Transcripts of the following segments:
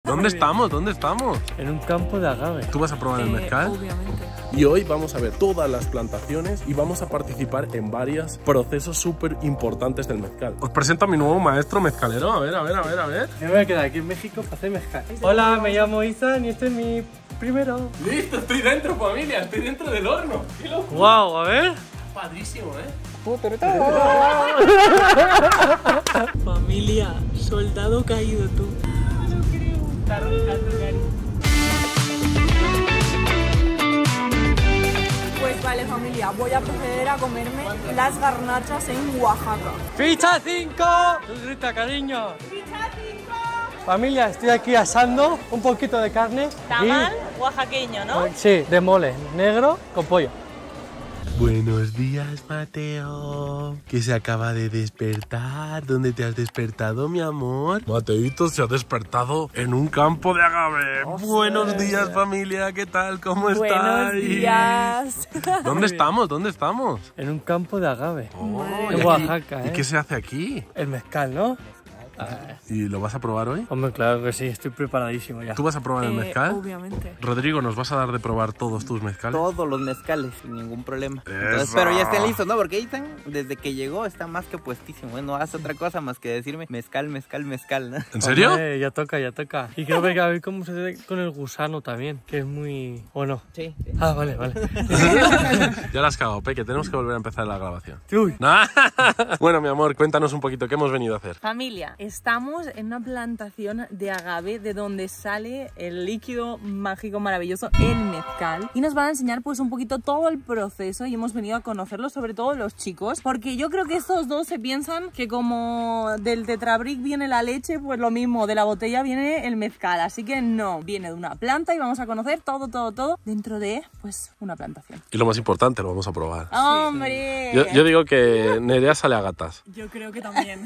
¿Dónde estamos? ¿Dónde estamos? En un campo de agave. ¿Tú vas a probar el mezcal? Obviamente. Y hoy vamos a ver todas las plantaciones y vamos a participar en varios procesos súper importantes del mezcal. Os presento a mi nuevo maestro mezcalero. A ver. Me voy a quedar aquí en México para hacer mezcal. Hola, me llamo Izan y este es mi primero. Listo, estoy dentro, familia. Estoy dentro del horno. Wow, a ver. Padrísimo, Familia, soldado caído tú. No creo. Está roncando, Gary. Pues vale, familia, voy a proceder a comerme las garnachas en Oaxaca. ¡Ficha 5! Grita, cariño. ¡Ficha 5! Familia, estoy aquí asando un poquito de carne. Tamal oaxaqueño, ¿no? Sí, de mole, negro con pollo. Buenos días, Mateo. Que se acaba de despertar. ¿Dónde te has despertado, mi amor? Mateito se ha despertado en un campo de agave. Buenos días, familia. ¿Qué tal? ¿Cómo estáis? Buenos días. ¿Dónde estamos? ¿Dónde estamos? En un campo de agave. Oh, En Oaxaca, ¿Y qué se hace aquí? El mezcal, ¿no? ¿Y lo vas a probar hoy? Hombre, claro que sí, estoy preparadísimo ya. ¿Tú vas a probar el mezcal? Obviamente. Rodrigo, ¿nos vas a dar de probar todos tus mezcales? Todos los mezcales, sin ningún problema. Entonces, ¡Eso! pero ya estén listos, ¿no? Porque Ethan, desde que llegó, está más que puestísimo. No hace otra cosa más que decirme mezcal, ¿no? ¿En serio? Hombre, ya toca. Y creo que a ver cómo se hace con el gusano también, que es muy... ¿O no? Sí. Ah, vale. Ya la has cagado, Peque. Tenemos que volver a empezar la grabación. Uy. Bueno, mi amor, cuéntanos un poquito qué hemos venido a hacer. Familia, estamos en una plantación de agave de donde sale el líquido mágico maravilloso, el mezcal, y nos van a enseñar pues un poquito todo el proceso y hemos venido a conocerlo, sobre todo los chicos, porque yo creo que estos dos se piensan que como del tetrabric viene la leche, pues lo mismo, de la botella viene el mezcal, así que no, viene de una planta y vamos a conocer todo dentro de pues una plantación. Y lo más importante, lo vamos a probar. ¡Hombre! Yo digo que Nerea sale a gatas. Yo creo que también.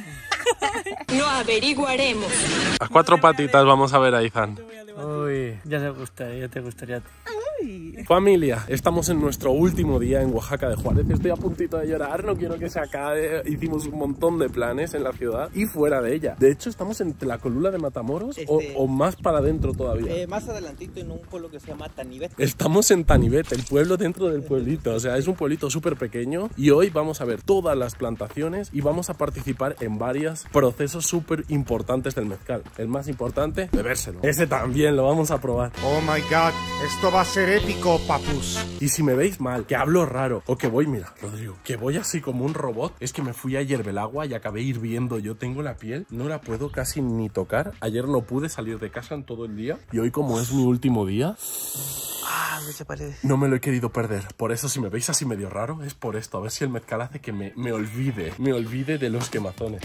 Lo averiguaremos. A cuatro patitas vamos a ver a Izan. Uy, ya te gustaría a ti. Familia, estamos en nuestro último día en Oaxaca de Juárez. Estoy a puntito de llorar, no quiero que se acabe. Hicimos un montón de planes en la ciudad y fuera de ella. De hecho, estamos en la colula de Matamoros o más para adentro todavía. Más adelantito en un pueblo que se llama Tanibet. Estamos en Tanibet, el pueblo dentro del pueblito. O sea, es un pueblito súper pequeño y hoy vamos a ver todas las plantaciones y vamos a participar en varios procesos súper importantes del mezcal. El más importante, bebérselo. Ese también lo vamos a probar. Oh my god, esto va a ser épico, papus. Y si me veis mal, que hablo raro o que voy, mira, Rodrigo, que voy así como un robot, es que me fui a hierve el agua y acabé hirviendo. Yo tengo la piel, no la puedo casi ni tocar. Ayer no pude salir de casa en todo el día y hoy, como es mi último día, no me lo he querido perder. Por eso, si me veis así medio raro, es por esto. A ver si el mezcal hace que me olvide de los quemazones.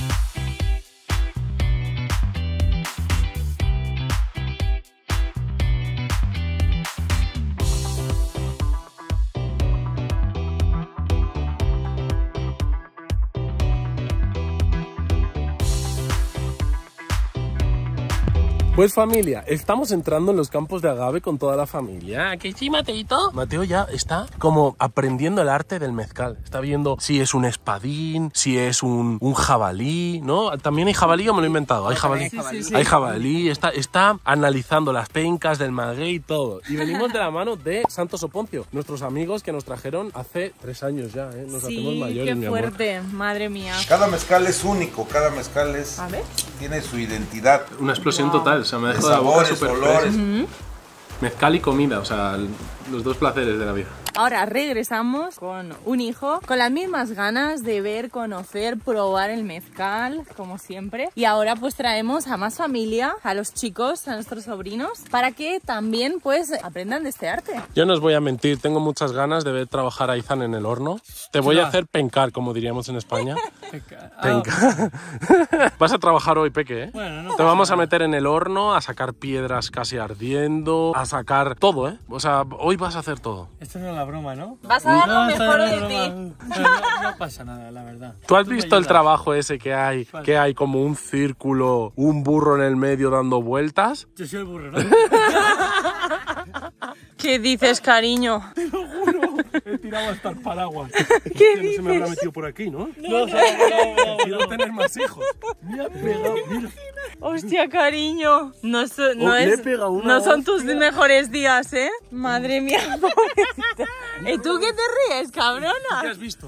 Pues familia, estamos entrando en los campos de agave con toda la familia. ¿Que sí, Mateito? Mateo ya está como aprendiendo el arte del mezcal. Está viendo si es un espadín, si es un jabalí, ¿no? ¿También hay jabalí o me lo he inventado? Hay jabalí. Sí. Hay jabalí. Está analizando las pencas del maguey y todo. Y venimos de la mano de Santos Oponcio, nuestros amigos que nos trajeron hace 3 años ya, ¿eh? Nos hacemos mayores, mi qué amor. fuerte, madre mía. Cada mezcal es único, cada mezcal A ver. tiene su identidad. Una explosión total, o sea, me De dejó la boca sabores, súper olores. Mezcal y comida, o sea, los dos placeres de la vida. Ahora regresamos con un hijo, con las mismas ganas de ver, conocer, probar el mezcal, como siempre. Y ahora pues traemos a más familia, a los chicos, a nuestros sobrinos, para que también pues aprendan de este arte. Yo no os voy a mentir, tengo muchas ganas de ver trabajar a Izan en el horno. Te voy a hacer pencar, como diríamos en España. Pencar. Vas a trabajar hoy, Peque, ¿eh? Bueno, no Te vamos a meter en el horno, a sacar piedras casi ardiendo, a sacar todo, ¿eh? O sea, hoy vas a hacer todo. Esto no es la broma, ¿no? Vas a dar lo esto mejor no es de la ti. broma. No pasa nada, la verdad. ¿Tú has me visto el ayudas. trabajo ese que hay? ¿Cuál? Que hay como un círculo, un burro en el medio dando vueltas. Yo soy el burro, ¿no? ¿Qué dices, cariño? He tirado hasta el paraguas. ¿Qué No se me habrá dices? metido por aquí, ¿no? No, Quiero tener más hijos. Me ha pegado, mira. Hostia, cariño. No, le he pegado una no son tus mejores días, ¿eh? Madre mía, pobrecita. ¿Y tú qué te ríes, cabrona? ¿Qué has visto?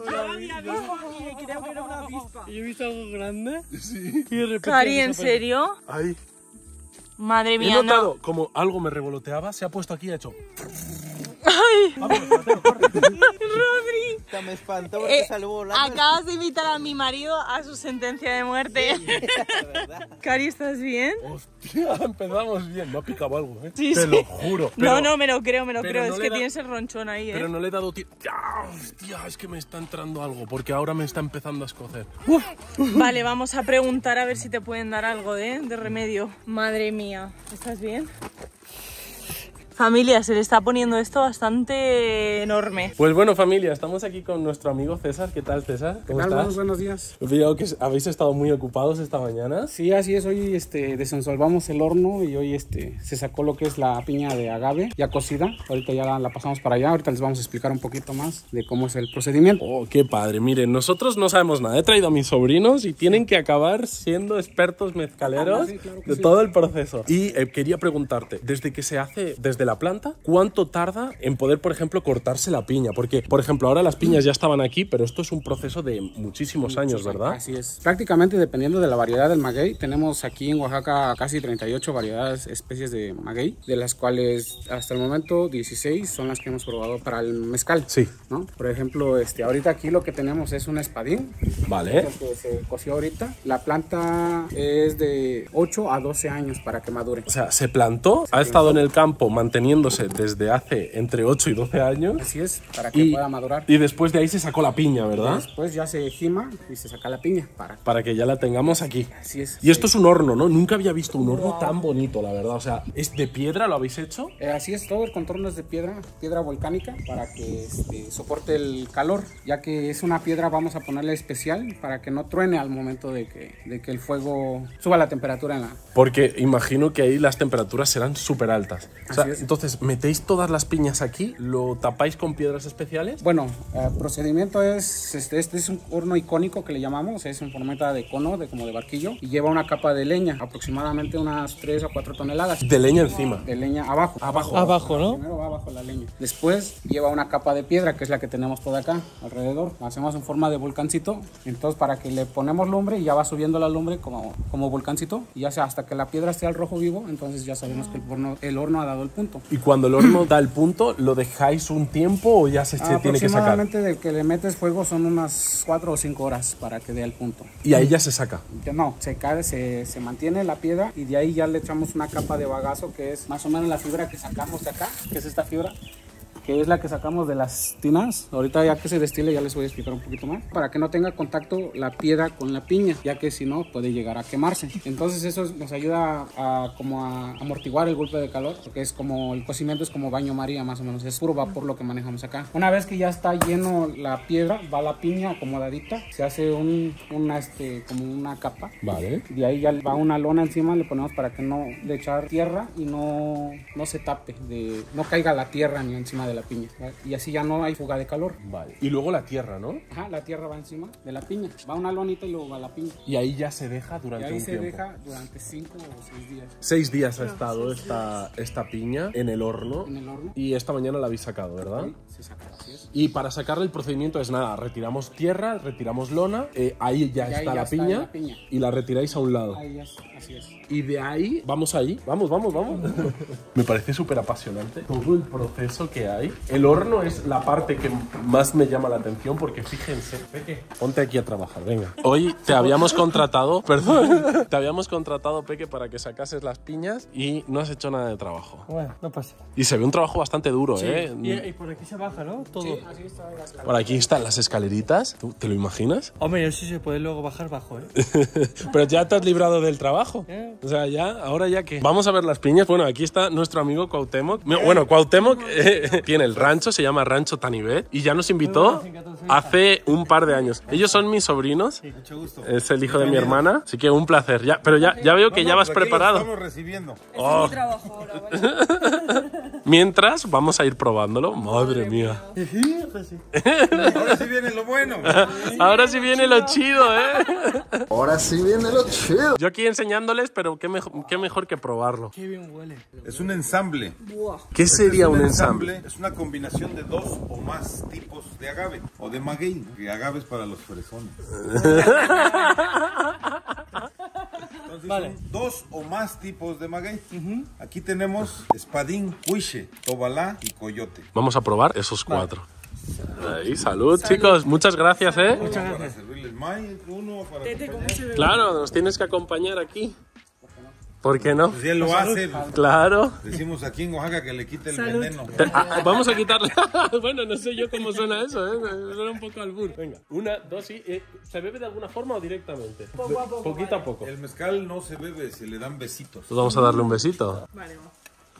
Yo he visto algo grande. Sí. Y de repente Cari, ¿en serio? Ahí. Madre He mía, no. notado como algo me revoloteaba, se ha puesto aquí y ha hecho. ¡Ay! Vamos, Mateo, corre. Rodri, Me espantó porque salió volando. acabas de invitar a mi marido a su sentencia de muerte. Cari, ¿estás bien? Hostia, empezamos bien. Me ha picado algo, ¿eh? Sí, Te sí. lo juro. No, me lo creo. pero Es no que le da- tienes el ronchón ahí, ¿eh? Pero no le he dado tiempo. Hostia, es que me está entrando algo, porque ahora me está empezando a escocer. Vale, vamos a preguntar a ver si te pueden dar algo de remedio. Madre mía, ¿estás bien? Familia, se le está poniendo esto bastante enorme. Pues bueno, familia, estamos aquí con nuestro amigo César. ¿Qué tal, César? ¿Cómo estás? Buenos días. He visto que habéis estado muy ocupados esta mañana. Sí, así es. Hoy desensolvamos el horno y hoy se sacó lo que es la piña de agave ya cocida. Ahorita ya la pasamos para allá. Ahorita les vamos a explicar un poquito más de cómo es el procedimiento. Oh, qué padre. Miren, nosotros no sabemos nada. He traído a mis sobrinos y tienen que acabar siendo expertos mezcaleros Sí, claro que de sí. todo el proceso. Y quería preguntarte, desde que se hace desde la planta, ¿cuánto tarda en poder, por ejemplo, cortarse la piña? Porque, por ejemplo, ahora las piñas ya estaban aquí, pero esto es un proceso de muchísimos años, ¿verdad? Así es. Prácticamente dependiendo de la variedad del maguey, tenemos aquí en Oaxaca casi 38 variedades, especies de maguey, de las cuales hasta el momento 16 son las que hemos probado para el mezcal. Sí. ¿No? Por ejemplo, ahorita aquí lo que tenemos es un espadín. Vale. Lo que se coció ahorita. La planta es de 8 a 12 años para que madure. O sea, se plantó, ha estado en el campo manteniéndose desde hace entre 8 y 12 años. Así es, para que pueda madurar. Y después de ahí se sacó la piña, ¿verdad? Después ya se gima y se saca la piña Para que ya la tengamos aquí. Así es. Y esto es un horno, ¿no? Nunca había visto un horno tan bonito, la verdad. O sea, ¿es de piedra? ¿Lo habéis hecho? Así es, todo el contorno es de piedra volcánica para que soporte el calor, ya que es una piedra, vamos a ponerle especial para que no truene al momento de que el fuego suba la temperatura en la... Porque imagino que ahí las temperaturas serán súper altas. O sea, Así es. entonces, ¿metéis todas las piñas aquí? ¿Lo tapáis con piedras especiales? Bueno, el procedimiento es, este es un horno icónico que le llamamos, es en forma de cono, como de barquillo, y lleva una capa de leña, aproximadamente unas 3 a 4 toneladas. De leña encima. De leña abajo. Abajo, ¿no? Primero va abajo la leña. Después lleva una capa de piedra, que es la que tenemos toda acá, alrededor. La hacemos en forma de volcancito. Entonces, para que le ponemos lumbre y ya va subiendo la lumbre como volcancito. Y ya sea hasta que la piedra esté al rojo vivo, entonces ya sabemos que el horno ha dado el punto. Y cuando el horno da el punto, ¿lo dejáis un tiempo o ya se tiene que sacar? Aproximadamente de que le metes fuego son unas 4 o 5 horas para que dé el punto. Y ahí ya se saca. No, se mantiene la piedra y de ahí ya le echamos una capa de bagazo, que es más o menos la fibra que sacamos de acá, que es esta fibra, que es la que sacamos de las tinas. Ahorita ya que se destile ya les voy a explicar un poquito más, para que no tenga contacto la piedra con la piña, ya que si no puede llegar a quemarse. Entonces eso nos ayuda a amortiguar el golpe de calor, porque es como el cocimiento es como baño María, más o menos, es puro vapor lo que manejamos acá. Una vez que ya está lleno la piedra, va la piña acomodadita, se hace como una capa. Vale. De ahí ya va una lona encima, le ponemos para que no le echar tierra y no se tape, no caiga la tierra ni encima de la piña, ¿vale? Y así ya no hay fuga de calor. Vale. Y luego la tierra, ¿no? Ajá, la tierra va encima de la piña, va una lonita y luego va la piña. Y ahí ya se deja Y durante ahí un se tiempo. deja durante 5 o 6 días 6 días ha estado esta piña en el horno. en el horno. Y esta mañana la habéis sacado, ¿verdad? Ahí se saca, así es. Y para sacarle el procedimiento es nada, retiramos tierra, retiramos lona, ahí ya Y ahí está ya la está piña, la piña. y la retiráis a un lado. Ahí ya, así es. Y de ahí, vamos ahí, vamos. Me parece súper apasionante todo el proceso que hay. El horno es la parte que más me llama la atención porque fíjense, Peque, ponte aquí a trabajar, venga. Hoy te habíamos contratado, te habíamos contratado, Peque, para que sacases las piñas y no has hecho nada de trabajo. Bueno, no pasa. Y se ve un trabajo bastante duro, ¿eh? Y por aquí se baja, ¿no? Todo. Sí, así está. Por aquí están las escaleritas, ¿tú te lo imaginas? Hombre, yo sí se puede luego bajar bajo, ¿eh? Pero ya te has librado del trabajo. ¿Eh? O sea, ahora ya que... Vamos a ver las piñas. Bueno, aquí está nuestro amigo Cuauhtémoc. Bueno, Cuauhtémoc tiene el rancho, se llama Rancho Tanibet, y ya nos invitó hace un par de años. Ellos son mis sobrinos. Mucho gusto. Es el hijo de mi hermana, así que un placer. Pero ya veo que ya vas preparado. Estamos recibiendo. Este es mi trabajo ahora, ¿vale? Mientras vamos a ir probándolo. Madre mía. Ahora sí viene lo bueno. Ahora sí viene lo chido, ¿eh? Ahora sí viene lo chido. Yo aquí enseñándoles, pero qué mejor que probarlo. Qué bien huele. Es un ensamble. ¿Qué sería un ensamble? Es una combinación de 2 o más tipos de agave o de maguey. Que agave es para los fresones. Entonces son 2 o más tipos de maguey. Aquí tenemos espadín, cuiche, tobalá y coyote. Vamos a probar esos 4. Ahí, salud, chicos. Muchas gracias, ¿eh? Para servirles may, uno para acompañar. Claro, nos tienes que acompañar aquí. ¿Por qué no? Pues ya lo hace. Claro. Decimos aquí en Oaxaca que le quite el veneno. Vamos a quitarle. Bueno, no sé yo cómo suena eso, ¿eh? Suena un poco albur. Venga, 1, 2 y... ¿Se bebe de alguna forma o directamente? Poco a poco. Poquito a poco. El mezcal no se bebe, se le dan besitos. Pues vamos a darle un besito. Vale, va.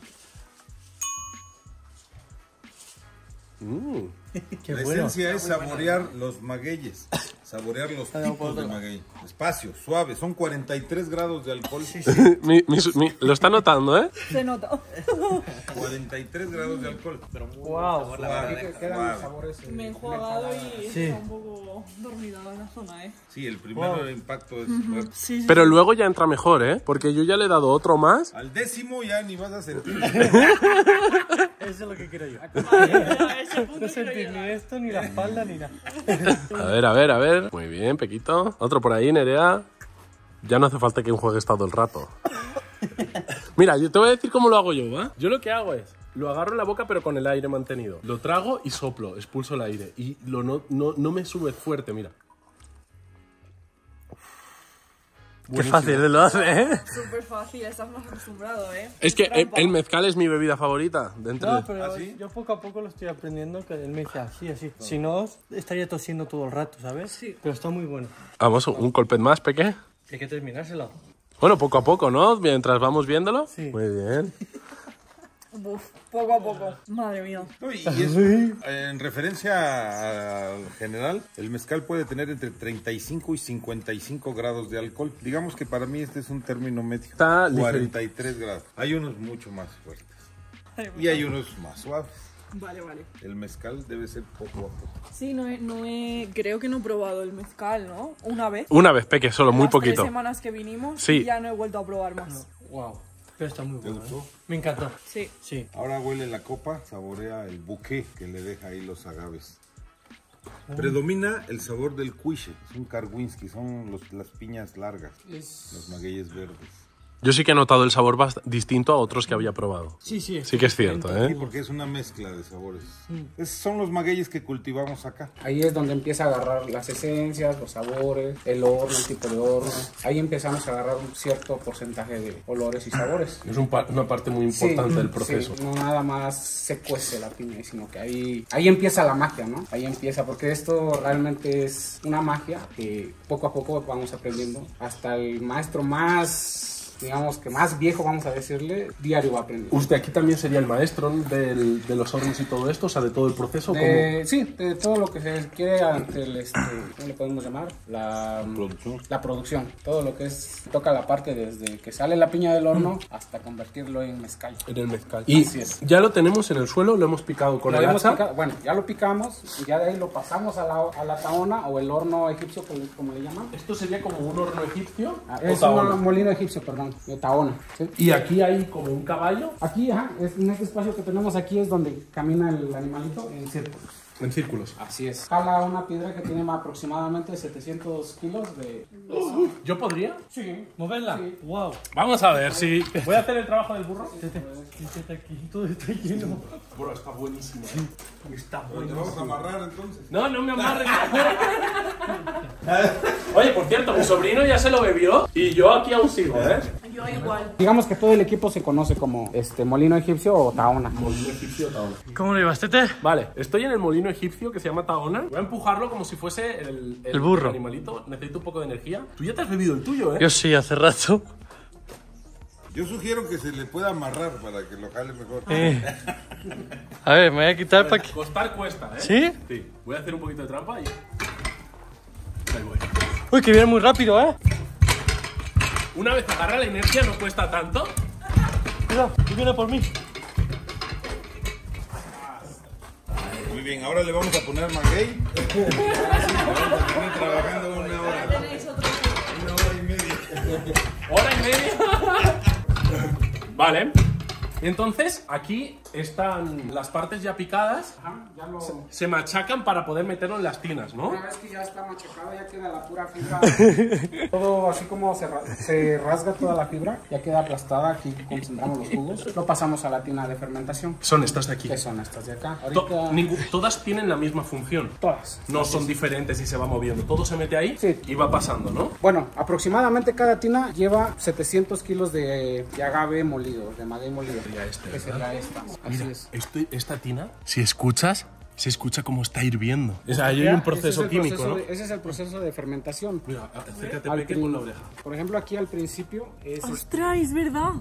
Qué La bueno. esencia es saborear los magueyes, saborear los tipos de maguey. Despacio, suave, son 43 grados de alcohol. Lo está notando, ¿eh? Se nota. 43 grados de alcohol. Wow. Suave, Quedan los suave. sabores. Me he enjuagado y Sí. está un poco dormida en la zona, ¿eh? Sí, el primer impacto es fuerte. Sí, sí. Pero luego ya entra mejor, ¿eh? Porque yo ya le he dado otro más. Al 10º ya ni vas a sentir. Eso es lo que quiero yo. No sentir ni esto, ni la espalda, ni nada. A ver. Muy bien, Pequito. Otro por ahí, Nerea. Ya no hace falta que enjuegues todo el rato. Mira, yo te voy a decir cómo lo hago yo, ¿va? Yo lo que hago es, lo agarro en la boca pero con el aire mantenido. Lo trago y soplo, expulso el aire. Y no me sube fuerte, mira. Qué fácil lo hace, ¿eh? Súper fácil, estás más acostumbrado, ¿eh? Es que el mezcal es mi bebida favorita. Dentro No, de... pero ¿sí? yo poco a poco lo estoy aprendiendo, que él me dice así. Si no, estaría tosiendo todo el rato, ¿sabes? Sí. Pero está muy bueno. Vamos, un golpe más, Peque. Hay que terminárselo. Bueno, poco a poco, ¿no? Mientras vamos viéndolo. Sí. Muy bien. Uf, poco a poco. Madre mía. No, y es, en referencia al general, el mezcal puede tener entre 35 y 55 grados de alcohol. Digamos que para mí este es un término medio. Está 43 grados. Hay unos mucho más fuertes y hay unos más suaves. Vale, vale. El mezcal debe ser poco a poco. Sí, creo que no he probado el mezcal, ¿no? Una vez. Una vez, Peque, solo, muy Las poquito. 3 semanas que vinimos Sí. y ya no he vuelto a probar más. Wow. Pero está muy bueno. gustó? Me encantó. Sí. Sí. Ahora huele la copa, saborea el buque que le deja ahí los agaves. Predomina el sabor del cuiche, es un karwinski, son las piñas largas, los magueyes verdes. Yo sí que he notado el sabor distinto a otros que había probado. Sí. Sí que es cierto, Sí, ¿eh? porque es una mezcla de sabores. Son los magueyes que cultivamos acá. Ahí es donde empieza a agarrar las esencias, los sabores, el horno, el tipo de horno. Ahí empezamos a agarrar un cierto porcentaje de olores y sabores. Es una parte muy importante del proceso. Sí, no nada más se cuece la piña, sino que ahí empieza la magia, ¿no? Ahí empieza, porque esto realmente es una magia que poco a poco vamos aprendiendo. Hasta el maestro más, digamos que más viejo, vamos a decirle, diario va aprendiendo. ¿Usted aquí también sería el maestro de los hornos y todo esto? O sea, de todo el proceso. Sí, de todo lo que se quiere ante el, ¿cómo le podemos llamar? La producción. Todo lo que es, toca la parte desde que sale la piña del horno hasta convertirlo en mezcal. En el mezcal. Y Así es. ya lo tenemos en el suelo, lo hemos picado con el hacha. Bueno, ya lo picamos y ya de ahí lo pasamos a la taona o el horno egipcio, como le llaman. Esto sería como un horno egipcio. Es un molino egipcio, perdón, de taona. ¿Sí? Y aquí hay como un caballo. Aquí, en este espacio que tenemos aquí es donde camina el animalito en círculos. En círculos. Así es. Jala una piedra que tiene aproximadamente 700 kilos de... ¿Yo podría? Sí. ¿Moverla? Sí. Wow. Vamos a ver si... ¿Voy a hacer el trabajo del burro? Siéntate aquí, todo está lleno. Bro, está buenísimo. Está ¿Te bueno. vamos a amarrar entonces? No me amarres. Oye, por cierto, mi sobrino ya se lo bebió y yo aquí aún sigo, ¿eh? Yo igual. Digamos que todo el equipo se conoce como molino egipcio o taona. Molino egipcio Taona. ¿Cómo lo llevas, Tete? Vale, estoy en el molino egipcio que se llama Taona. Voy a empujarlo como si fuese el burro. animalito. Necesito un poco de energía. Tú ya te has bebido el tuyo, ¿eh? Yo sí, hace rato. Yo sugiero que se le pueda amarrar para que lo jale mejor. A ver, me voy a quitar para que... Costar cuesta, ¿eh? ¿Sí? Sí. Voy a hacer un poquito de trampa y... Ahí voy. Uy, que viene muy rápido, ¿eh? Una vez agarra la inercia no cuesta tanto. Mira, que viene por mí. Muy bien, ahora le vamos a poner maguey. Vamos a tener trabajando 1 hora. 1 hora y media. ¿Hora y media? Vale. Entonces, aquí están las partes ya picadas. Ajá, ya lo... Se machacan para poder meterlo en las tinas, ¿no? Una vez que ya está machacado, ya queda la pura fibra. Todo así como se rasga toda la fibra, ya queda aplastada. Aquí concentramos los jugos. Lo pasamos a la tina de fermentación. Son estas de aquí. Que son estas de acá. Ahorita... Todas tienen la misma función. Todas. No son diferentes y se va moviendo. Todo se mete ahí Sí. y va pasando, ¿no? Bueno, aproximadamente cada tina lleva 700 kilos de agave molido, de maguey molido. Que sería esta. Así es. Esta tina, si escuchas, se escucha como está hirviendo. O sea, ahí hay un proceso químico, ¿no? Ese es el proceso de fermentación. Mira, acércate, Peque, con la oreja. Por ejemplo, aquí al principio es... ¡Ostras, es verdad!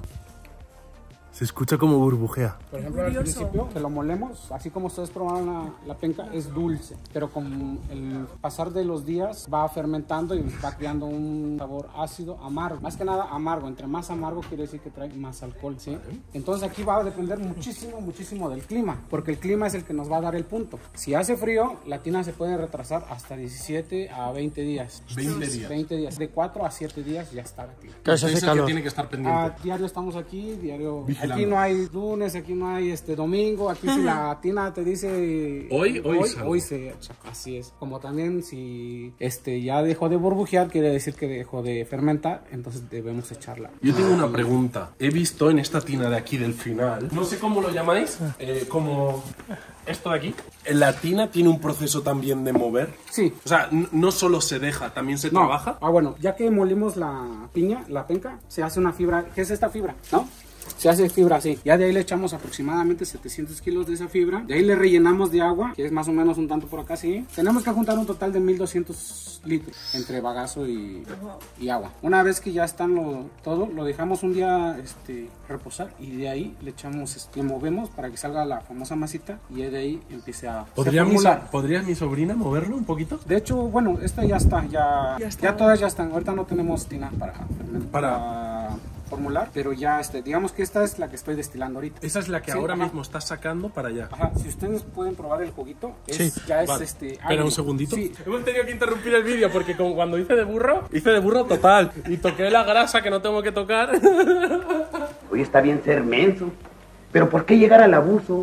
Se escucha como burbujea. Por ejemplo, al principio que lo molemos, así como ustedes probaron la penca, es dulce. Pero con el pasar de los días va fermentando y va creando un sabor ácido, amargo. Más que nada amargo. Entre más amargo quiere decir que trae más alcohol, ¿sí? Entonces aquí va a depender muchísimo del clima. Porque el clima es el que nos va a dar el punto. Si hace frío, la tina se puede retrasar hasta 17 a 20 días. 20 días. 20 días. De 4 a 7 días ya está la tina. Eso es el que tiene que estar pendiente. Diario estamos aquí, diario... Vigilando. Aquí no hay lunes, aquí no hay domingo, aquí si la tina te dice hoy se echa. Así es. Como también si ya dejó de burbujear, quiere decir que dejó de fermentar, entonces debemos echarla. Yo tengo una pregunta. He visto en esta tina de aquí del final, no sé cómo lo llamáis, como esto de aquí. ¿La tina tiene un proceso también de mover? Sí. O sea, no solo se deja, también se trabaja. Bueno, ya que molimos la piña, la penca, se hace una fibra. ¿Qué es esta fibra? ¿No? Se hace fibra así. Ya de ahí le echamos aproximadamente 700 kilos de esa fibra. De ahí le rellenamos de agua, que es más o menos un tanto por acá, sí. Tenemos que juntar un total de 1200 litros entre bagazo y agua. Una vez que ya están todo, lo dejamos un día reposar y de ahí le echamos, movemos para que salga la famosa masita y de ahí empiece a formular. ¿Podría mi sobrina moverlo un poquito? De hecho, bueno, esta ya está, ya todas ya están. Ahorita no tenemos tina para formular, pero ya digamos que esta es la que estoy destilando ahorita. Esa es la que ahora mismo estás sacando para allá. Ajá, si ustedes pueden probar el juguito, vale. Espera un segundito. Sí. Hemos tenido que interrumpir el vídeo porque como cuando hice de burro total y toqué la grasa que no tengo que tocar. Hoy está bien ser menso, pero ¿por qué llegar al abuso?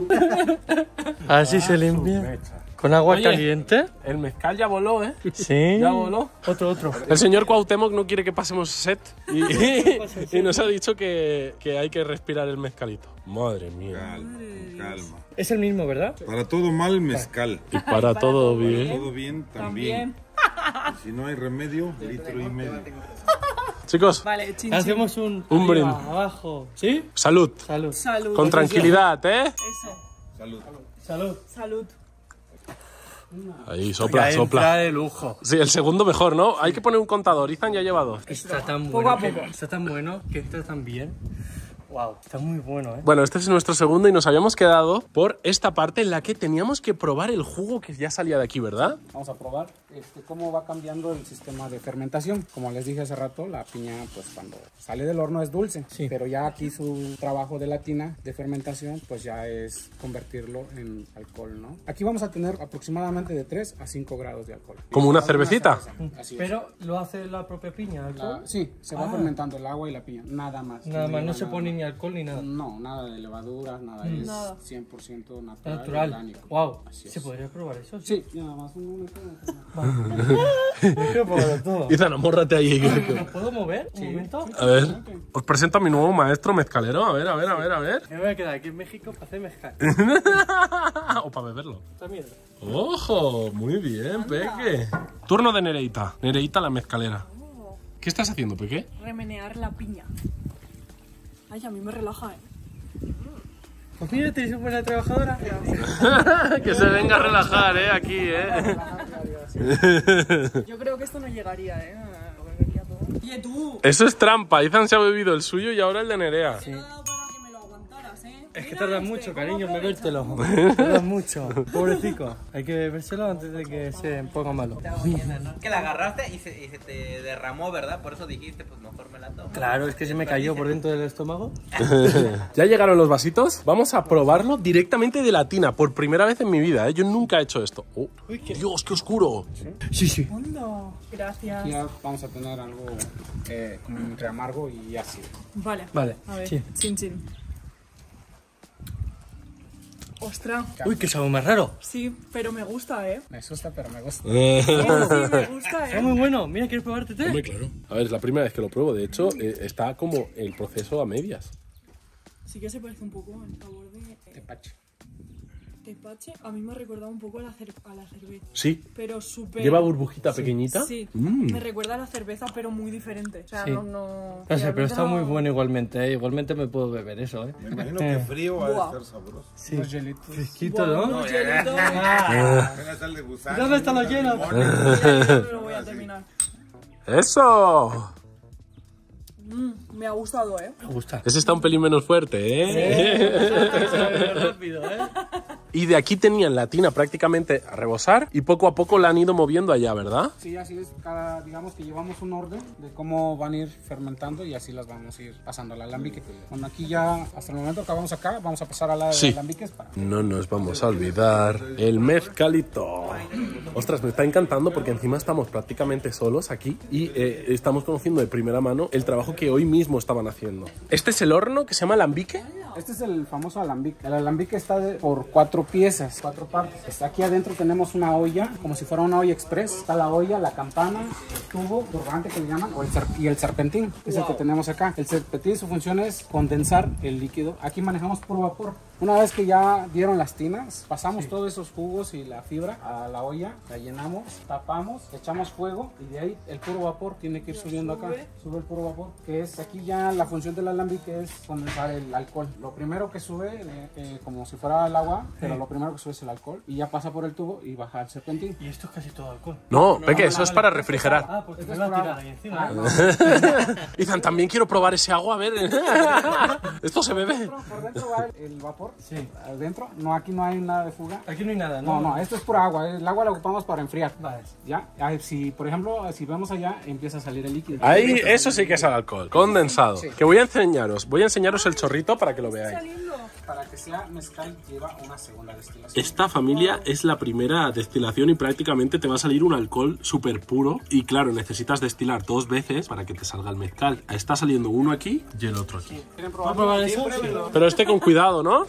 Así se limpia. ¿Con agua caliente? El mezcal ya voló, ¿eh? Sí. Ya voló. Otro. El señor Cuauhtémoc no quiere que pasemos set y nos ha dicho que hay que respirar el mezcalito. Madre mía. Calma. Es el mismo, ¿verdad? Para todo mal, mezcal. Y para todo bien. Todo bien, también. Y si no hay remedio, 1,5 litros. Chicos, Vale, hacemos un brindis. Abajo. ¿Sí? Salud. Salud. Con tranquilidad, ¿eh? Eso. Salud. Ahí, sopla. de lujo. Sí, el segundo mejor, ¿no? Hay que poner un contador. Izan ya lleva 2. Está tan Poco bueno. a poco. Está tan bueno que entra tan bien. Wow, está muy bueno, ¿eh? Bueno, este es nuestro segundo y nos habíamos quedado por esta parte en la que teníamos que probar el jugo que ya salía de aquí, ¿verdad? Vamos a probar cómo va cambiando el sistema de fermentación. Como les dije hace rato, la piña, pues cuando sale del horno es dulce. Sí. Pero ya aquí su trabajo de la tina de fermentación, pues ya es convertirlo en alcohol, ¿no? Aquí vamos a tener aproximadamente de 3 a 5 grados de alcohol. ¿Como una cervecita? Así es. Pero lo hace la propia piña, ¿alcohol? Sí, se va fermentando el agua y la piña, nada más. Nada más, no se pone ni alcohol ni nada. No, nada de levaduras, nada, es 100% natural. Natural. Orgánico. Wow. Así es. ¿Se podría probar eso? Sí, nada más un momento. Quiero probarlo todo. Izan, amórrate ahí. ¿Lo puedo mover un momento? A ver, os presento a mi nuevo maestro mezcalero. A ver. Me voy a quedar aquí en México para hacer mezcal. O para beberlo. Esta mierda. ¡Ojo! Muy bien, Peque. Turno de Nereita. Nereita la mezcalera. ¿Qué estás haciendo, Peque? Remenear la piña. Ay, a mí me relaja, Pues mira, te hice buena trabajadora. Que se venga a relajar, aquí, Yo creo que esto no llegaría, Bebería todo. Oye, tú. Eso es trampa. Izan se ha bebido el suyo y ahora el de Nerea. Para que me lo aguantaras, Es que tarda mucho, cariño, en bebértelo. Tarda mucho. Pobrecito. Hay que bebérselo antes de que se ponga malo. Que la agarraste y se te derramó, ¿verdad? Por eso dijiste, pues mejor me la tomo. Claro, es que se me cayó por dentro del estómago. ¿Ya llegaron los vasitos? Vamos a probarlo directamente de la tina, por primera vez en mi vida, ¿eh? Yo nunca he hecho esto. Oh, Dios, qué oscuro. Sí. Hondo. Gracias. Aquí ya vamos a tener algo como entre amargo y ácido. Vale. A ver, Sí. chin. Ostras. Uy, qué sabor más raro. Sí, pero me gusta, ¿eh? Me asusta, pero me gusta. Sí, me gusta, Está ¿eh? muy bueno. Mira, ¿quieres probarte té? Hombre, claro. A ver, es la primera vez que lo pruebo. De hecho, está como el proceso a medias. Sí que se parece un poco al sabor de Tepache. tepache. A mí me ha recordado un poco a la cerveza. Sí. Pero súper... ¿Lleva burbujita pequeñita? Sí, Mm. me recuerda a la cerveza, pero muy diferente. O sea, Sí. no... No sé, pero está muy bueno igualmente, ¿eh? Igualmente me puedo beber eso, ¿eh? Me imagino que frío va a Buah. estar sabroso. Sí. Unos hielitos. Fresquito, Buah, ¿no? unos hielitos. Apenas sale de gusano. ¿Dónde están los hielos? No lo voy a terminar. ¡Eso! Me ha gustado, ¿eh? Me gusta. Ese está un pelín menos fuerte, ¿eh? Rápido, ¿eh? Y de aquí tenían la tina prácticamente a rebosar y poco a poco la han ido moviendo allá, ¿verdad? Sí, así es. Digamos que llevamos un orden de cómo van a ir fermentando y así las vamos a ir pasando al alambique. Bueno, aquí ya, hasta el momento que acabamos acá, vamos a pasar a la de Sí. alambiques para... No nos vamos a olvidar el mezcalito. Ostras, me está encantando porque encima estamos prácticamente solos aquí y estamos conociendo de primera mano el trabajo que hoy mismo estaban haciendo. Este es el horno que se llama alambique. Este es el famoso alambique. El alambique está por 4 piezas, 4 partes. Aquí adentro tenemos una olla, como si fuera una olla express. Está la olla, la campana, el tubo, turbante que le llaman, y el serpentín, que es el que tenemos acá. El serpentín, su función es condensar el líquido. Aquí manejamos puro vapor. Una vez que ya dieron las tinas, pasamos todos esos jugos y la fibra a la olla, la llenamos, tapamos, echamos fuego y de ahí el puro vapor tiene que ir subiendo acá. Sube el puro vapor, que es aquí ya la función del alambique es condensar el alcohol. Lo primero que sube, como si fuera el agua, pero lo primero que sube es el alcohol y ya pasa por el tubo y baja el serpentín. Y esto es casi todo alcohol. No, Peque, eso es para refrigerar. Ah, pues te voy a tirar ahí encima. Ethan, también quiero probar ese agua, a ver. ¿Esto se bebe? Por dentro va el vapor. Sí. Adentro, no, aquí no hay nada de fuga. Aquí no hay nada, ¿no? No, esto es pura agua. El agua la ocupamos para enfriar. Vale. ¿Ya? Si, por ejemplo, si vemos allá, empieza a salir el líquido. Ahí, eso sí que es el alcohol, condensado. Que voy a enseñaros el chorrito para que lo veáis. Para que sea mezcal, lleva una segunda destilación. Esta familia es la primera destilación y prácticamente te va a salir un alcohol súper puro. Y claro, necesitas destilar 2 veces para que te salga el mezcal. Está saliendo uno aquí y el otro aquí. ¿Quieren ¿Puedo probar eso? Pero este con cuidado, ¿no?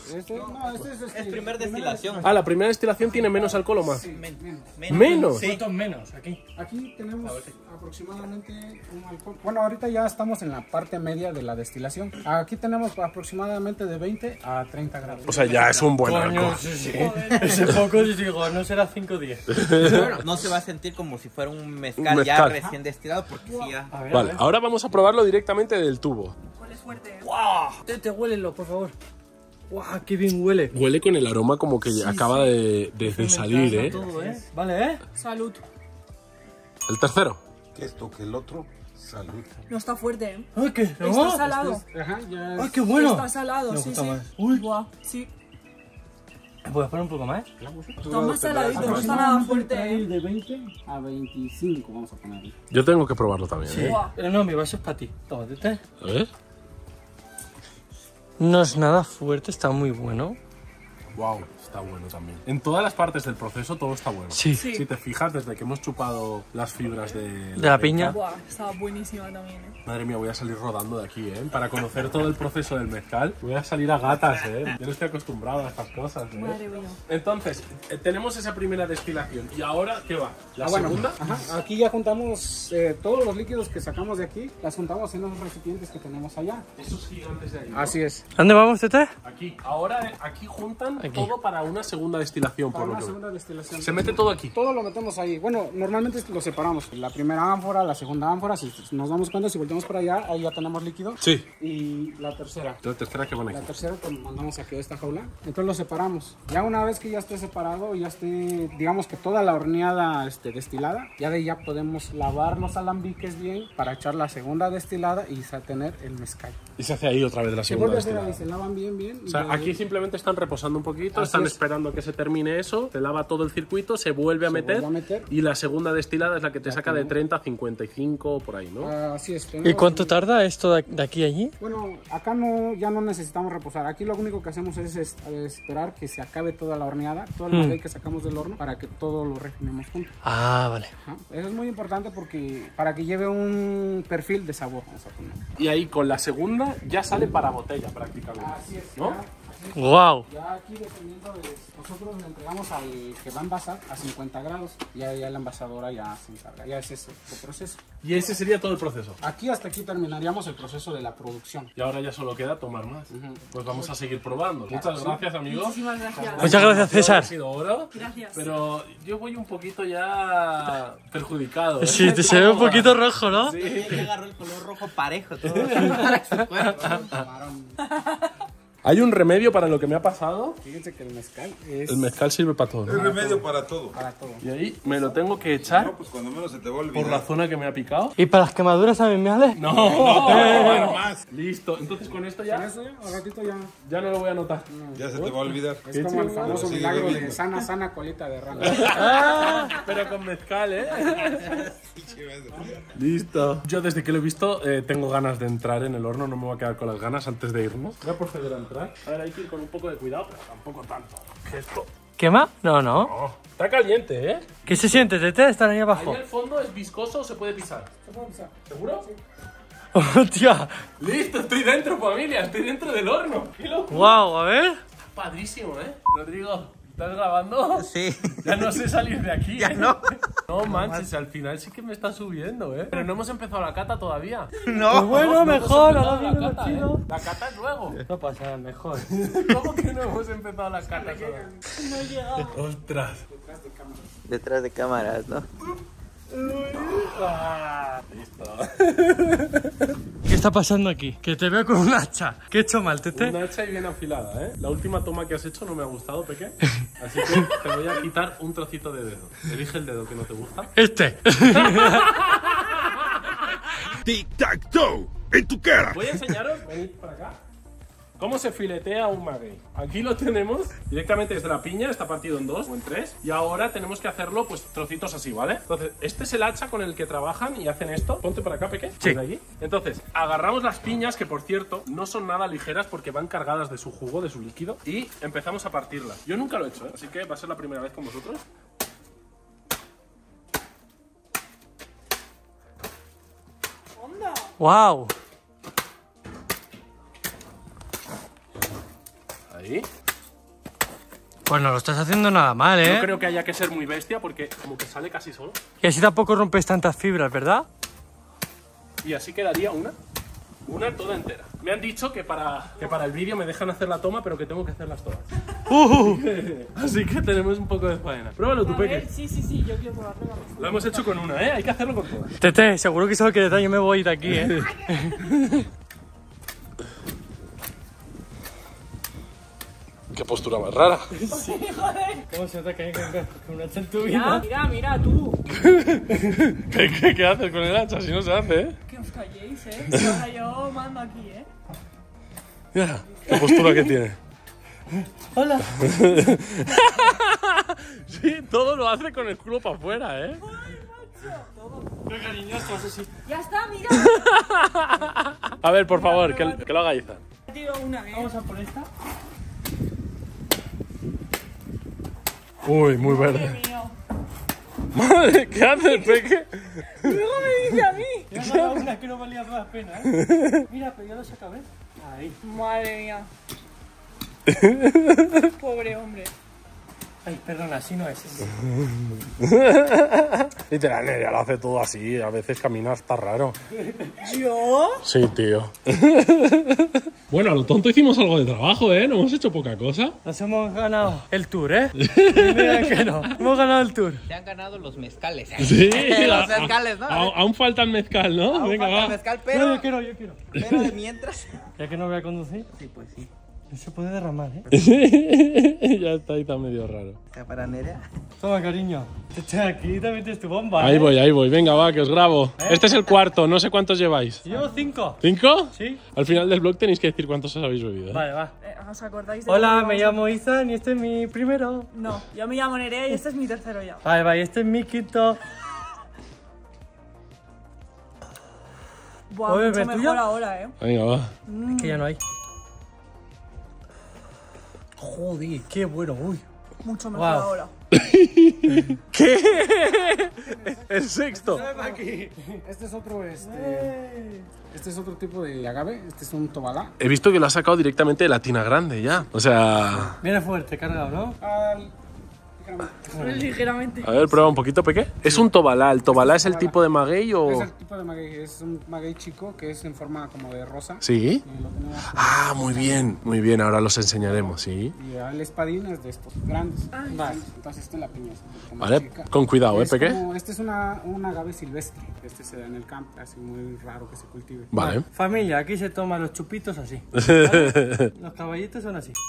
Es primer destilación. Ah, la primera destilación tiene menos alcohol o más. Menos. ¿Cuántos menos aquí? Aquí tenemos aproximadamente un alcohol. Bueno, ahorita ya estamos en la parte media de la destilación. Aquí tenemos aproximadamente de 20 a 30 grados. O sea, ya es un buen Coño, alcohol. sí. Ese poco digo, no será 5 o 10. Bueno, no se va a sentir como si fuera un mezcal ya mezcal. recién destilado porque sí ya... A ver, Vale, ahora vamos a probarlo directamente del tubo. Huele fuerte, ¿eh? ¡Guau! Te huélelo, por favor. ¡Guau! ¡Qué bien huele! Huele con el aroma como que acaba de salir, ¿eh? Todo, ¿eh? Vale, ¿eh? Salud. El tercero. Que esto, que el otro. Salud. No está fuerte, ¿eh? ¡Ay, qué! Está ¿No? salado. Ajá, ya es... ¡Ay, qué bueno! Está salado, Me sí, gusta sí. más. Uy. Buah, sí. ¿Puedes poner un poco más? Está más saladito, no está nada fuerte, ¿eh? De 20 a 25 vamos a ponerlo. Yo tengo que probarlo también, ¿eh? Buah. No, mi vaso es para ti. Toma, ¿te? A ver. No es nada fuerte, está muy bueno. Wow, está bueno también. En todas las partes del proceso todo está bueno. Sí. Si te fijas, desde que hemos chupado las fibras de la piña. Buah, estaba buenísima también, ¿eh? Madre mía, voy a salir rodando de aquí, ¿eh? Para conocer todo el proceso del mezcal, voy a salir a gatas, ¿eh? Yo no estoy acostumbrado a estas cosas, ¿eh? Madre mía. Entonces, tenemos esa primera destilación. ¿Y ahora qué va? ¿La Bueno, segunda? ajá, aquí ya juntamos todos los líquidos que sacamos de aquí, las juntamos en los recipientes que tenemos allá. Esos gigantes de ahí, ¿no? Así es. ¿Dónde vamos, Tete? Aquí. Ahora, aquí juntan Aquí. todo para una segunda destilación, Para por lo una que segunda veo. destilación. Se mete todo aquí. Todo lo metemos ahí. Bueno, normalmente lo separamos. La primera ánfora, la segunda ánfora, si nos damos cuenta, si volteamos para allá, ahí ya tenemos líquido. Sí. Y la tercera. La tercera que pone La aquí. tercera que mandamos aquí a esta jaula. Entonces lo separamos. Ya una vez que ya esté separado, ya esté, digamos que toda la horneada destilada, ya de ahí ya podemos lavar los alambiques bien para echar la segunda destilada y tener el mezcal. Y se hace ahí otra vez la Se segunda vuelve a hacer destilada. ahí, se lavan bien. O sea, aquí simplemente están reposando un poquito, Así están es. esperando que se termine eso, te lava todo el circuito, se vuelve a meter y la segunda destilada es la que te saca de 30 a 55 por ahí, ¿no? Así es. ¿Y cuánto tarda esto de aquí a allí? Bueno, acá ya no necesitamos reposar. Aquí lo único que hacemos es esperar que se acabe toda la horneada, todo el maguey que sacamos del horno, para que todo lo refinemos juntos. Ah, vale. Ajá. Eso es muy importante porque para que lleve un perfil de sabor. Vamos a poner. Y ahí con la segunda ya sale para botella prácticamente. Así es, ¿no? Wow. Ya aquí dependiendo de... Nosotros le entregamos al que va a envasar a 50 grados. Ya la envasadora ya se encarga. Ya es ese el proceso. Y ese sería todo el proceso. Aquí hasta aquí terminaríamos el proceso de la producción. Y ahora ya solo queda tomar más. Pues vamos a seguir probando. Muchas gracias, amigos. Muchísimas gracias. Muchas gracias, César. Ha sido oro. Gracias. Pero yo voy un poquito ya perjudicado. Sí, te se ve un poquito rojo, ¿no? Sí. Le agarró el color rojo parejo todo. ¿Hay un remedio para lo que me ha pasado? Fíjense que el mezcal es... El mezcal sirve para todo, Es ¿no? remedio para todo. Para todo. Y ahí me lo tengo que echar No, pues cuando menos se te va a olvidar. por la zona que me ha picado. ¿Y para las quemaduras también me hace? No, bueno, más. Listo. Entonces con esto Con ya, eso al ratito ya... ya no lo voy a notar. Ya se te va a olvidar. Es como el famoso Sigue milagro de bebiendo. sana colita de rana. Pero con mezcal, ¿eh? Listo. Yo desde que lo he visto tengo ganas de entrar en el horno. No me voy a quedar con las ganas antes de irnos. Voy a proceder a entrar. A ver, hay que ir con un poco de cuidado, pero tampoco tanto. ¿Qué es esto? ¿Quema? No, no. Oh, está caliente, ¿eh? ¿Qué se siente, Tete? Estar ahí Ahí abajo. al fondo es viscoso o se puede pisar. ¿Seguro? Hostia. Listo, estoy dentro, familia. Estoy dentro del horno. ¡Qué locura! Wow, a ver. Padrísimo, ¿eh? Rodrigo, ¿estás grabando? Sí. Ya no sé salir de aquí. Ya no. No manches, al final sí que me está subiendo, ¿eh? Pero no hemos empezado la cata todavía. No. Pues bueno, mejor. No hemos Ahora empezado viene lo la cata, chido. ¿eh? La cata es luego. No pasa nada, mejor. ¿Cómo que no hemos empezado la cata todavía? No he llegado. Ostras. Detrás de cámaras, ¿no? Listo. ¿Qué está pasando aquí? Que te veo con un hacha. ¿Qué he hecho mal, Tete? Una hacha y bien afilada, ¿eh? La última toma que has hecho no me ha gustado, Peque. Así que te voy a quitar un trocito de dedo. Elige el dedo que no te gusta. Este. Tic-tac-toe. En tu cara. Voy a enseñaros, venid para acá, cómo se filetea un maguey. Aquí lo tenemos directamente desde la piña, está partido en 2 o en 3. Y ahora tenemos que hacerlo, pues, trocitos así, ¿vale? Entonces, este es el hacha con el que trabajan y hacen esto. Ponte para acá, Peque. Sí. Desde allí. Entonces, agarramos las piñas, que por cierto, no son nada ligeras porque van cargadas de su jugo, de su líquido. Y empezamos a partirlas. Yo nunca lo he hecho, ¿eh? Así que va a ser la primera vez con vosotros. Wow. Ahí. Pues no lo estás haciendo nada mal, ¿eh? No creo que haya que ser muy bestia porque como que sale casi solo. Y así tampoco rompes tantas fibras, ¿verdad? Y así quedaría una toda entera. Me han dicho que para el vídeo me dejan hacer la toma, pero que tengo que hacerlas todas. Así que tenemos un poco de faena. Pruébalo tú, Peque. Sí, yo quiero probarlo. Lo hemos hecho con una, ¿eh? Hay que hacerlo con todas. Tete, seguro que sabes que detalle me voy de aquí, ¿eh? Qué postura más rara. ¿Cómo se te cae con una hacha en tu Mira, tú. ¿Qué haces con el hacha si no se hace, eh? Que os calléis, Ahora yo mando aquí, Mira, qué postura que tiene. Hola. Sí, todo lo hace con el culo para afuera, ¿eh? Qué cariñoso, así. Ya está, mira. A ver, por favor, que lo haga Izan. Tiro una, Vamos a por esta. Uy, muy verde. Madre, ¿qué haces, Peque? Luego me dice a mí. He agarrado una que no valía la pena, ¿eh? Mira, pero ya lo saca, ¿ves? Ahí. Madre mía. Pobre hombre. Ay, perdona, así no es. Literal, Nerea lo hace todo así. A veces camina hasta raro. ¿Yo? Sí, tío. Bueno, a lo tonto hicimos algo de trabajo, ¿eh? No hemos hecho poca cosa. Nos hemos ganado el tour, ¿eh? Mira que no. Hemos ganado el tour. Se han ganado los mezcales. Sí. Los mezcales, ¿no? Aún falta el mezcal, ¿no? Aún Venga, falta va. el mezcal, No, pero... yo quiero. Pero de mientras... Ya que no voy a conducir. Sí, pues sí. No se puede derramar, ¿eh? Ya está ahí, está medio raro. Para Nerea. Toma, cariño. Aquí te metes tu bomba. Ahí voy. Venga, va, que os grabo. Este es el cuarto, no sé cuántos lleváis. Llevo 5. ¿5? Sí. Al final del vlog tenéis que decir cuántos os habéis bebido. Vale, va. ¿Os acordáis de Hola, cuando me vamos llamo Izan y este es mi primero. No, yo me llamo Nerea y este es mi tercero ya. Vale, y este es mi quinto. Buah, ¿Puedo mucho beber mejor tuyo? ahora, ¿eh? Venga, va. Es que ya no hay. Joder, qué bueno, uy. Mucho mejor Wow. ahora. ¿Qué? El sexto. Este es otro, este es otro tipo de agave. Este es un tobalá. He visto que lo ha sacado directamente de la tina grande ya. O sea... Viene fuerte, cargado, ¿no? Ligeramente. A ver, prueba un poquito, Peque. Es un tobalá. ¿El tobalá es el tipo de maguey Es o...? el tipo de maguey, es un maguey chico que es en forma como de rosa. Sí. Y lo tenemos Ah, muy bien. Ahora los enseñaremos, sí. y el espadín es de estos grandes. Vale. Entonces esta es la piña. Es un poco más Vale, chica. con cuidado, Es Peque. como- este es un agave silvestre. Este se da en el campo, así muy raro que se cultive. Vale. Familia, aquí se toman los chupitos así. ¿Vale? Los caballitos son así.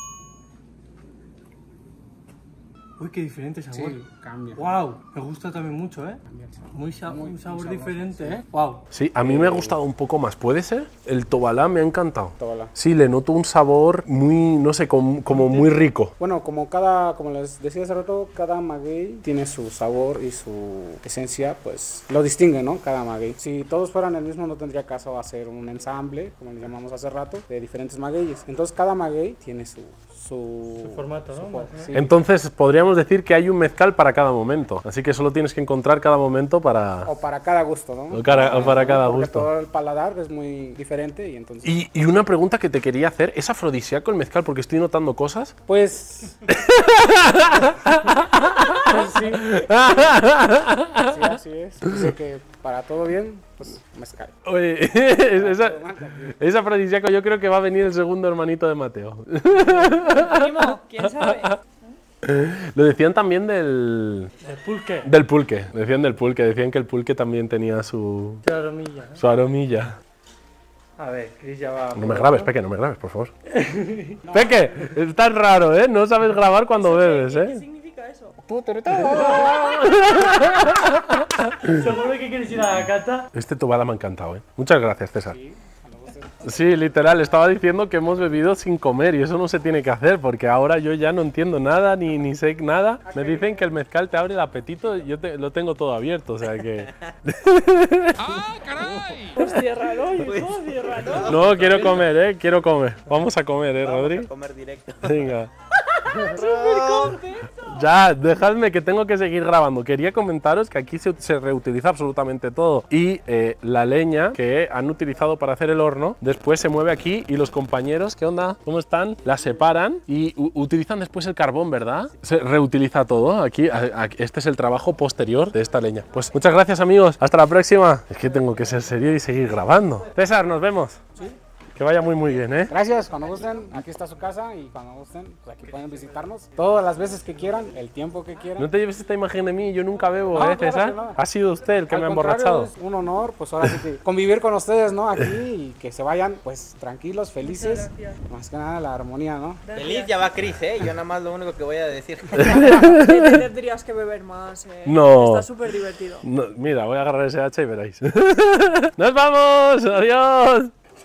Uy, qué diferente sabor. Sí, cambia. Wow, me gusta también mucho, ¿eh? Un sabor diferente, ¿eh? Wow. Sí, a mí me ha gustado un poco más. ¿Puede ser? El tobalá me ha encantado. Tobalá. Sí, le noto un sabor muy, no sé, como muy rico. Bueno, como les decía hace rato, cada maguey tiene su sabor y su esencia, pues lo distingue, ¿no? Cada maguey. Si todos fueran el mismo, no tendría caso hacer un ensamble, como le llamamos hace rato, de diferentes magueyes. Entonces cada maguey tiene su formato, ¿no? Sí. Entonces podríamos decir que hay un mezcal para cada momento. Así que solo tienes que encontrar cada momento para... O para cada gusto, ¿no? O para cada Porque gusto. todo el paladar es muy diferente y entonces... Y una pregunta que te quería hacer, ¿es afrodisíaco el mezcal? Porque estoy notando cosas. Pues... sí. Sí, así es. Dice que para todo bien, pues mezcal. Oye, es afrodisíaco. Yo creo que va a venir el segundo hermanito de Mateo. Primo, ¿quién sabe? Lo decían también del pulque. Del pulque. Decían del pulque. Decían que el pulque también tenía su aromilla, ¿no? Su aromilla. A ver, Chris ya va. No me grabes, Peque, no me grabes, por favor. Peque, es tan raro, ¿eh? No sabes grabar cuando bebes, ¿Qué ¿eh? significa eso? ¿Seguro que quieres ir a la cata? Este tobala me ha encantado, ¿eh? Muchas gracias, César. Sí, literal, estaba diciendo que hemos bebido sin comer y eso no se tiene que hacer porque ahora yo ya no entiendo nada ni sé nada. Me dicen que el mezcal te abre el apetito y yo lo tengo todo abierto, o sea que... ¡Ah, caray! Pues ciérralo, hijo, ciérralo. No, quiero comer, quiero comer. Vamos a comer, Rodri. Vamos a comer directo. Venga. Súper contento. Ya, dejadme que tengo que seguir grabando. Quería comentaros que aquí se reutiliza absolutamente todo. Y la leña que han utilizado para hacer el horno, después se mueve aquí y los compañeros, ¿qué onda? ¿Cómo están? La separan y utilizan después el carbón, ¿verdad? Se reutiliza todo. Aquí, este es el trabajo posterior de esta leña. Pues muchas gracias, amigos. Hasta la próxima. Es que tengo que ser serio y seguir grabando. César, nos vemos. Sí. Que vaya muy bien, ¿eh? Gracias, cuando gusten, aquí está su casa y cuando gusten, pues aquí pueden visitarnos todas las veces que quieran, el tiempo que quieran. No te lleves esta imagen de mí, yo nunca bebo, No, claro César. que no. Ha sido usted el que Al me ha contrario, emborrachado. Es un honor, pues ahora sí que convivir con ustedes, ¿no? Aquí y que se vayan, pues tranquilos, felices. Más que nada la armonía, ¿no? Feliz ya va Chris, ¿eh? Yo nada más lo único que voy a decir. Tendrías que beber más, No. Está súper divertido. No, mira, voy a agarrar ese hacha y veréis. ¡Nos vamos! ¡Adiós!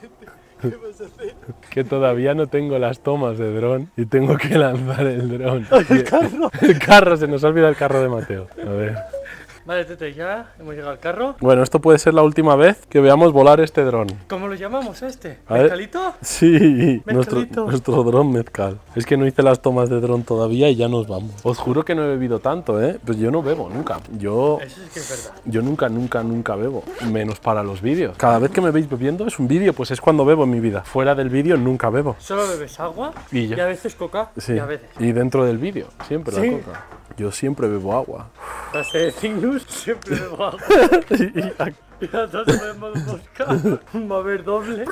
Que todavía no tengo las tomas de dron y tengo que lanzar el dron. ¡El carro! El carro, se nos ha olvidado el carro de Mateo. A ver. Vale, Tete, ya hemos llegado al carro. Bueno, esto puede ser la última vez que veamos volar este dron. ¿Cómo lo llamamos a este? A ver. ¿Mezcalito? Sí, Mezcalito. nuestro dron mezcal. Es que no hice las tomas de dron todavía y ya nos vamos. Os juro que no he bebido tanto, ¿eh? Pues yo no bebo nunca. Yo Eso sí que es verdad. Yo nunca bebo, menos para los vídeos. Cada vez que me veis bebiendo es un vídeo, pues es cuando bebo en mi vida. Fuera del vídeo nunca bebo. Solo bebes agua Y ya. a veces coca Sí. y a veces. Y dentro del vídeo, siempre Sí. la coca. Yo siempre bebo agua. Hace de Cygnus siempre bebo agua. Y a todos podemos buscar. Va a haber doble.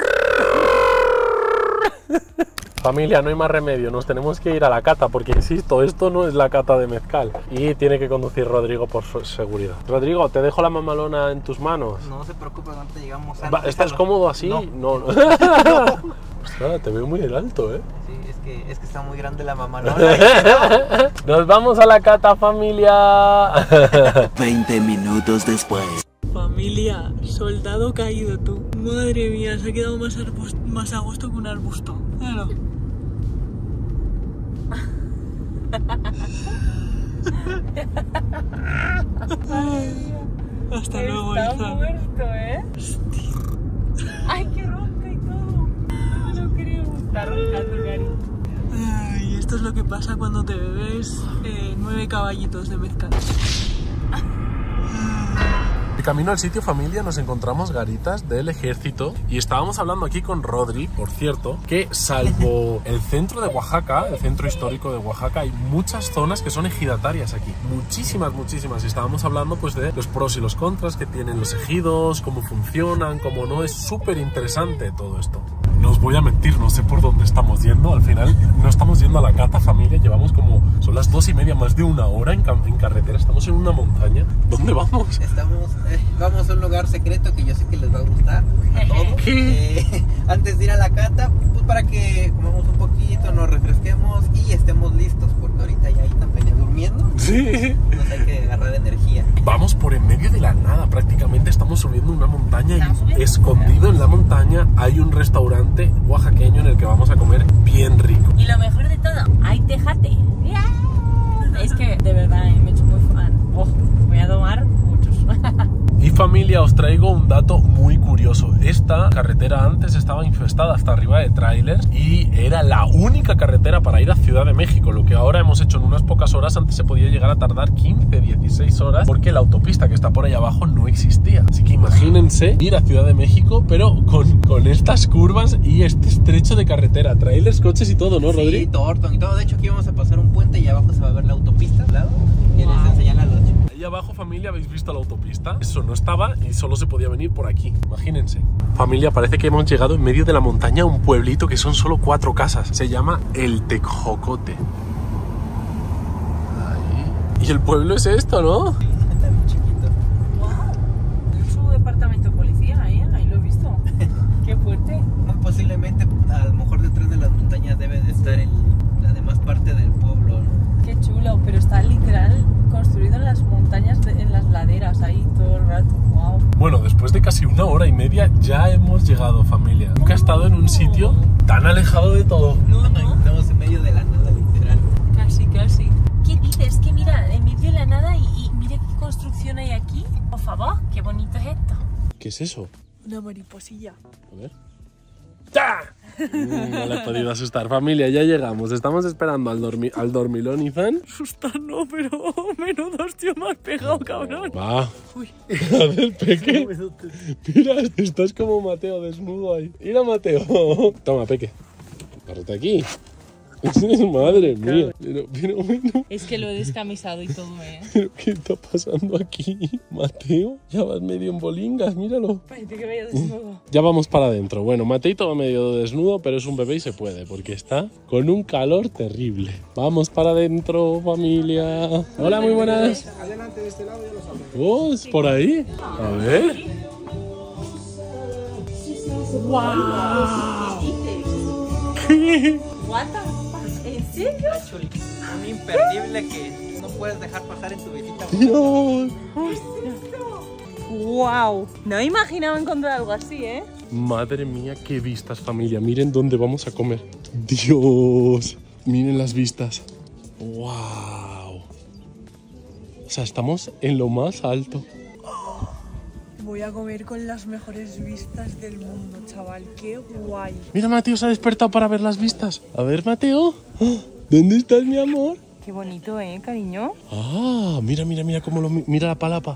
Familia, no hay más remedio, nos tenemos que ir a la cata porque, insisto, esto no es la cata de mezcal y tiene que conducir Rodrigo por su seguridad. Rodrigo, te dejo la mamalona en tus manos. No se preocupe, cuando llegamos a... ¿Estás cómodo así? No. No. Ostras, te veo muy en alto, ¿eh? Sí, es que está muy grande la mamá, ¿no? Nos vamos a la cata, familia. 20 minutos después. Familia, soldado caído tú. Madre mía, se ha quedado más a gusto que un arbusto. Claro. Hasta luego, Está muerto, ¿eh? Hostia. Ay, qué ronca y todo. No me lo creo. Está roncando, Gary. Ay, esto es lo que pasa cuando te bebes 9 caballitos de mezcal. De camino al sitio, familia, nos encontramos garitas del ejército y estábamos hablando aquí con Rodri, por cierto, que salvo el centro de Oaxaca, el centro histórico de Oaxaca, hay muchas zonas que son ejidatarias aquí, muchísimas. Y estábamos hablando pues de los pros y los contras que tienen los ejidos, cómo funcionan, cómo no. Es súper interesante todo esto. No os voy a mentir, no sé por dónde estamos yendo. Al final no estamos yendo a la cata, familia. Llevamos son las 2:30, más de una hora en carretera. Estamos en una montaña. ¿Dónde vamos? Vamos a un lugar secreto que yo sé que les va a gustar a todos. Antes de ir a la cata, pues para que comamos un poquito, nos refresquemos y estemos listos, porque ahorita ya ahí también durmiendo. Sí. Nos hay que agarrar energía. Vamos por en medio de la nada, prácticamente estamos subiendo una montaña y escondido en la montaña hay un restaurante oaxaqueño en el que vamos a comer bien rico. Y lo mejor de todo, hay tejate. Es que, de verdad, me he hecho muy fan. Voy a tomar muchos. Y familia, os traigo un dato muy curioso. Esta carretera antes estaba infestada hasta arriba de trailers y era la única carretera para ir a Ciudad de México. Lo que ahora hemos hecho en unas pocas horas, antes se podía llegar a tardar 15, 16 horas porque la autopista que está por ahí abajo no existía. Así que imagínense ir a Ciudad de México, pero con estas curvas y este estrecho de carretera. Trailers, coches y todo, ¿no, Rodri? Sí, Thornton y todo. De hecho, aquí vamos a pasar un puente y abajo se va a ver la autopista al lado. Y les enseñan la noche. Ahí abajo, familia, ¿habéis visto la autopista? Eso no estaba y solo se podía venir por aquí, imagínense. Familia, parece que hemos llegado en medio de la montaña a un pueblito que son solo 4 casas. Se llama El Tejocote. Ahí. Y el pueblo es esto, ¿no? Sí, está muy chiquito. Wow. Es su departamento de policía, ahí lo he visto. Qué fuerte. Muy posiblemente, a lo mejor detrás de las montañas debe de estar la demás parte del pueblo, ¿no? Qué chulo, pero está literal construido en las montañas, en las laderas, ahí todo el rato. Wow. Bueno, después de casi 1h30 ya hemos llegado, familia. Nunca he estado en un sitio tan alejado de todo. No. Estamos en medio de la nada, literal. Casi. ¿Qué dices? Que mira, en medio de la nada y mira qué construcción hay aquí. Por favor, qué bonito es esto. ¿Qué es eso? Una mariposilla. A ver. ¡Ya! No le he podido asustar, familia, ya llegamos. Estamos esperando al dormilón, Izan. Asustar no, pero menudo hostia me has pegado, cabrón. Va. Uy. Haz el peque. Mira, estás como Mateo desnudo ahí. Mira, Mateo. Toma, Peque. Párate aquí. Madre mía. Pero bueno. Es que lo he descamisado y todo, ¿Pero qué está pasando aquí? Mateo, ya vas medio en bolingas, míralo. Parece que vaya desnudo. Ya vamos para adentro. Bueno, Mateito va medio desnudo, pero es un bebé y se puede, porque está con un calor terrible. Vamos para adentro, familia. Hola, muy buenas. Adelante de este lado ya lo sabemos. Oh, ¿es por ahí? A ver. ¡Wow! ¿Qué? ¿What the fuck? ¿En serio? Un imperdible que no puedes dejar pasar en tu visita. Dios. ¡Wow! No me imaginaba encontrar algo así, ¿eh? Madre mía, qué vistas, familia. Miren dónde vamos a comer. Dios. Miren las vistas. ¡Wow! sea, estamos en lo más alto. Voy a comer con las mejores vistas del mundo, chaval. Qué guay. Mira, Mateo se ha despertado para ver las vistas. A ver, Mateo. ¿Dónde estás, mi amor? Qué bonito, cariño. Ah, mira, mira, mira cómo mira la palapa.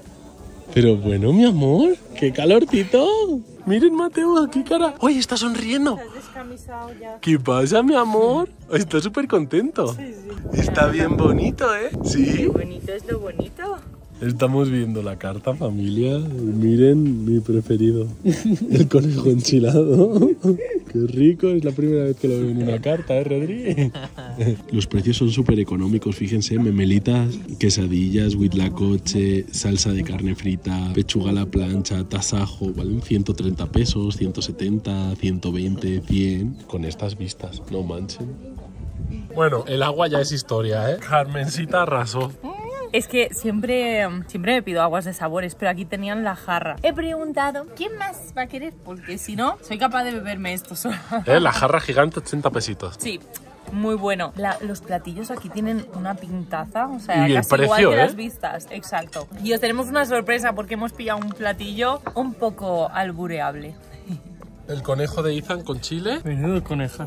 Pero bueno, mi amor, qué calorcito. Miren, Mateo, qué cara. Oye, está sonriendo. Estás descamisado ya. ¿Qué pasa, mi amor? Está súper contento. Sí, sí. Está bien bonito, ¿eh? Sí. Qué bonito es lo bonito. Estamos viendo la carta, familia. Miren mi preferido. El conejo enchilado. Qué rico, es la primera vez que lo veo en una carta, ¿eh, Rodri? Los precios son súper económicos, fíjense. Memelitas, quesadillas, huitlacoche, salsa de carne frita, pechuga a la plancha, tasajo, ¿valen? 130 pesos, 170, 120, 100. Con estas vistas, no manchen. Bueno, el agua ya es historia, ¿eh? Carmencita arrasó. Es que siempre me pido aguas de sabores, pero aquí tenían la jarra. He preguntado, ¿quién más va a querer? Porque si no, soy capaz de beberme esto sola. La jarra gigante, 80 pesitos. Sí, muy bueno. Los platillos aquí tienen una pintaza, o sea, y casi el precio, igual que las vistas. Exacto. Y os tenemos una sorpresa porque hemos pillado un platillo un poco albureable. El conejo de Ethan con chile. Menudo conejo.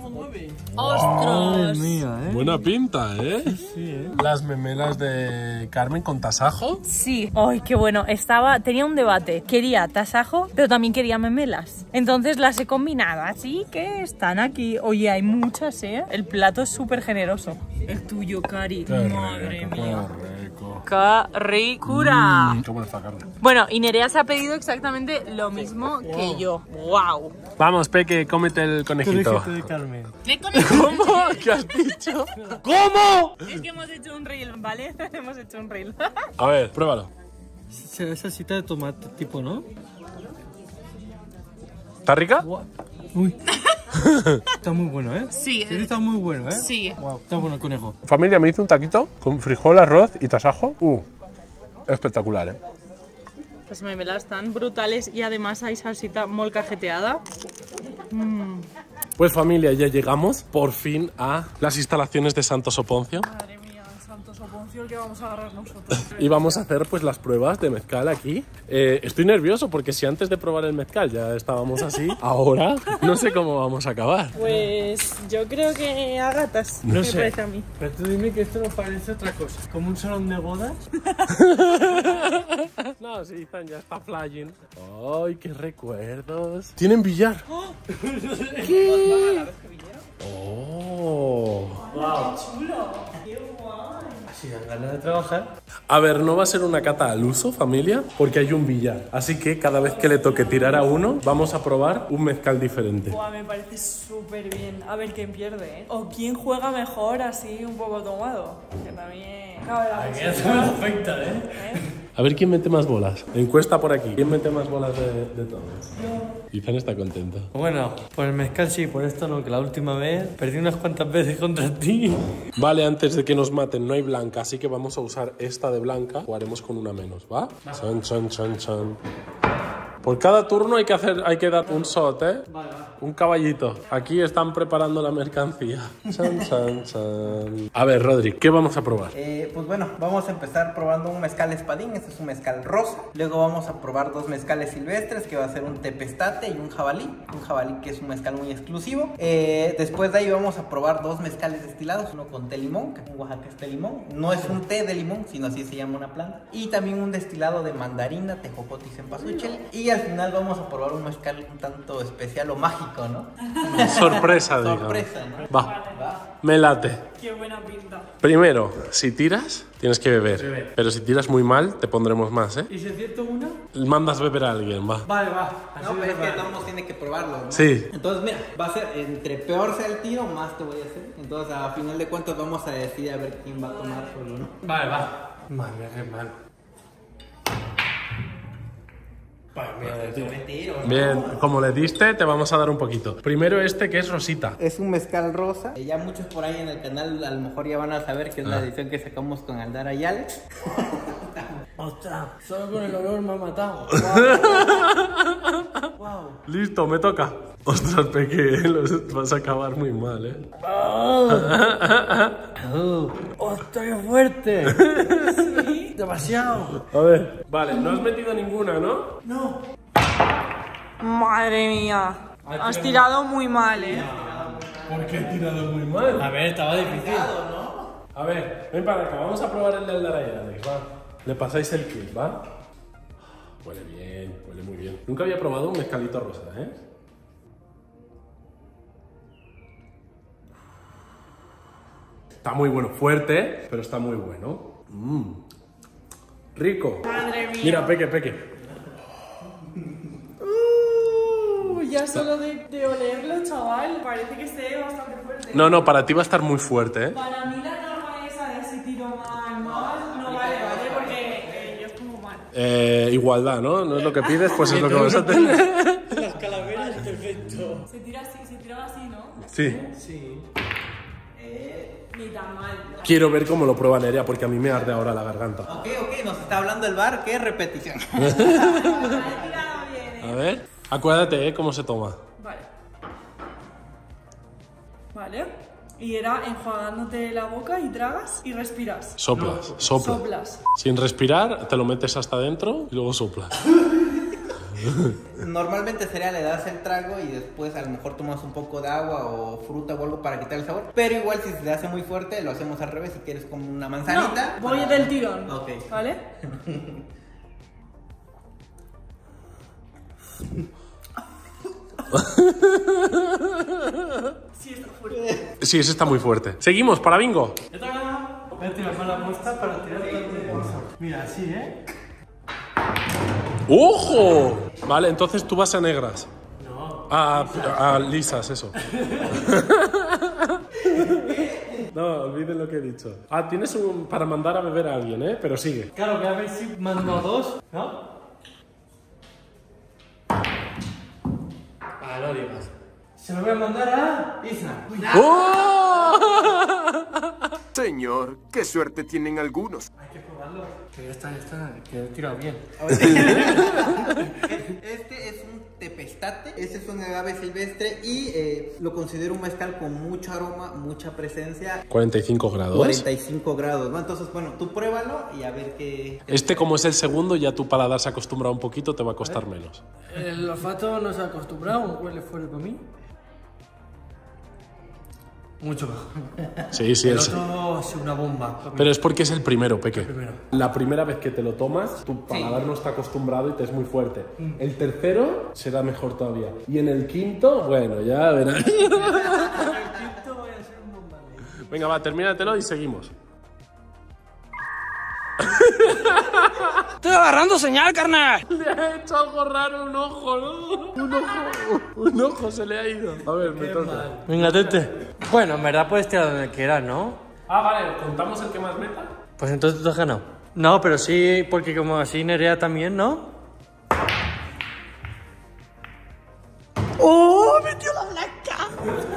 ¡Ostras! Mía, Buena pinta, ¿eh? Sí, Las memelas de Carmen con tasajo. Sí. ¡Ay, qué bueno! Tenía un debate. Quería tasajo, pero también quería memelas. Entonces las he combinado, así que están aquí. Oye, hay muchas, ¿eh? El plato es súper generoso. El tuyo, Cari. Madre mía. ¡Qué ricura! Qué buena esta carne. Bueno, y Nerea se ha pedido exactamente lo mismo que yo. ¡Wow! Vamos, Peque, cómete el conejito. Conejito de Carmen. ¿Cómo? ¿Qué has dicho? ¿Cómo? Es que hemos hecho un reel, ¿vale? Hemos hecho un reel. A ver, pruébalo. Esa salsita de tomate tipo, ¿no? ¿Está rica? Uy. Está muy bueno, ¿eh? Sí. Está muy bueno, ¿eh? Sí. Wow, está bueno el conejo. Familia, me hizo un taquito con frijol, arroz y tasajo. Espectacular, ¿eh? Las memelas están brutales y además hay salsita molcajeteada. Pues familia, ya llegamos por fin a las instalaciones de Santo Soponcio. Madre mía, Santo Soponcio, ¿qué vamos a agarrar nosotros? Y vamos a hacer pues las pruebas de mezcal aquí. Estoy nervioso porque si antes de probar el mezcal ya estábamos así, ahora no sé cómo vamos a acabar. Pues yo creo que a gatas. No me sé. parece a mí. Pero tú dime que esto no parece otra cosa. Como un salón de bodas. No, sí, Ethan ya está flying. ¡Ay, qué recuerdos! ¿Tienen billar? ¿Qué? ¡Oh! ¡Wow! ¡Chulo! ¡Qué guay! Así dan ganas de trabajar. A ver, no va a ser una cata al uso, familia, porque hay un billar. Así que cada vez que le toque tirar a uno, vamos a probar un mezcal diferente. Buah, me parece súper bien. A ver quién pierde, ¿eh? O quién juega mejor así un poco tomado. Que también cabe la Aquí ya se me afecta, ¿eh? A ver quién mete más bolas. Encuesta por aquí. ¿Quién mete más bolas de todos? Ethan está contento. Bueno, por el mezcal sí, por esto no, que la última vez perdí unas cuantas veces contra ti. Vale, antes de que nos maten no hay blanca, así que vamos a usar esta de blanca. Jugaremos con una menos, ¿va? Chan, chan, chan, chan. Por cada turno hay que dar un shot, ¿eh? Vale, va. Un caballito. Aquí están preparando la mercancía. Chan, chan, chan. A ver, Rodri, ¿qué vamos a probar? Pues bueno, vamos a empezar probando un mezcal espadín. Este es un mezcal rosa. Luego vamos a probar dos mezcales silvestres, que va a ser un tepestate y un jabalí. Un jabalí que es un mezcal muy exclusivo. Después de ahí vamos a probar dos mezcales destilados. Uno con té limón, que en Oaxaca es té limón. No es un té de limón, sino así se llama una planta. Y también un destilado de mandarina, tejocote y cempasúchil. Y al final vamos a probar un mezcal un tanto especial o mágico, ¿no? Sorpresa, digamos. Sorpresa, ¿no? Va. Me late. Qué buena pinta. Primero, si tiras, tienes que beber. Pero si tiras muy mal, te pondremos más, ¿eh? ¿Y si acierto una? Mandas beber a alguien, va. Vale, va. No, pero es que todos tiene que probarlo, ¿no? Sí. Entonces, mira, va a ser entre peor sea el tiro, más te voy a hacer. Entonces, a final de cuentas, vamos a decidir a ver quién va a tomar solo, ¿no? Vale, va. Madre, qué mal. Bien, como le diste, te vamos a dar un poquito. Primero este que es rosita. Es un mezcal rosa. Ya muchos por ahí en el canal a lo mejor ya van a saber que es la edición que sacamos con Aldara y Alex. Ostras, solo con el olor me ha matado. Wow. Listo, me toca. Ostras, Peque, los vas a acabar muy mal, ¿eh? ¡Ostras, qué fuerte! Sí, demasiado. A ver, vale, no has metido ninguna, ¿no? No. Madre mía. Has tirado muy mal, ¿eh? ¿Por qué he tirado muy mal? A ver, estaba difícil. A ver, ven para acá, vamos a probar el de Aldaraya, Alex, va. Le pasáis el kit, ¿va? Huele bien, huele muy bien. Nunca había probado un mezcalito rosa, ¿eh? Está muy bueno, fuerte, pero está muy bueno. Rico. Madre mía. Mira, Peque. Ya solo de olerlo, chaval, parece que esté bastante fuerte. No, para ti va a estar muy fuerte, ¿eh? Para mí la norma esa de si tiro mal, no vale, porque yo como mal. Igualdad, ¿no? No es lo que pides, pues es lo que vas a tener. Las calaveras, perfecto. Se tiraba así, ¿no? Sí. Sí. Ni tan mal. Quiero ver cómo lo prueba Nerea, porque a mí me arde ahora la garganta. Ok, nos está hablando el bar, ¿qué repetición? A ver, acuérdate, cómo se toma. Vale. Y era enjuagándote la boca y tragas y respiras. Soplas. Sin respirar, te lo metes hasta adentro y luego soplas. Normalmente sería le das el trago y después a lo mejor tomas un poco de agua o fruta o algo para quitar el sabor. Pero igual si se te hace muy fuerte lo hacemos al revés, si quieres como una manzanita. No, voy del tirón. Ok. ¿Vale? Sí, está fuerte. Sí, ese está muy fuerte. Seguimos, para bingo. Voy a tirar con la puesta para tirar el bolso. Mira, así, ¿eh? ¡Ojo! Vale, entonces tú vas a negras. No. A lisas, eso. No, olviden lo que he dicho. Tienes un para mandar a beber a alguien, ¿eh? Pero sigue. Claro, que a ver si mando a dos, ¿no? No digas. Se lo voy a mandar a Isa. ¡Oh! Señor, qué suerte tienen algunos. Hay que probarlo. Que ya está, que he tirado bien. Este es un tepestate, este es un agave silvestre y lo considero un mezcal con mucho aroma, mucha presencia. 45 grados. 45 grados, ¿no? Entonces, bueno, tú pruébalo y a ver qué... Este, como es el segundo, ya tu paladar se acostumbra un poquito, te va a costar menos. El olfato no se ha acostumbrado, huele fuerte para mí. Mucho mejor. Sí, el otro es una bomba. Pero es porque es el primero, Peque. La primera vez que te lo tomas, tu paladar no está acostumbrado y te es muy fuerte. El tercero será mejor todavía. Y en el quinto, bueno, ya verás. El quinto voy a ser un bombardeo. Venga, va, termínatelo y seguimos. Estoy agarrando señal, carnal. Le ha hecho algo raro, un ojo, ¿no? Un ojo se le ha ido. A ver, me toca. Venga, tete. Bueno, en verdad puedes tirar donde quieras, ¿no? Vale, ¿contamos el que más meta? Pues entonces tú has ganado. No, pero sí, porque como así Nerea también, ¿no? ¡Oh! ¡Metió la blanca!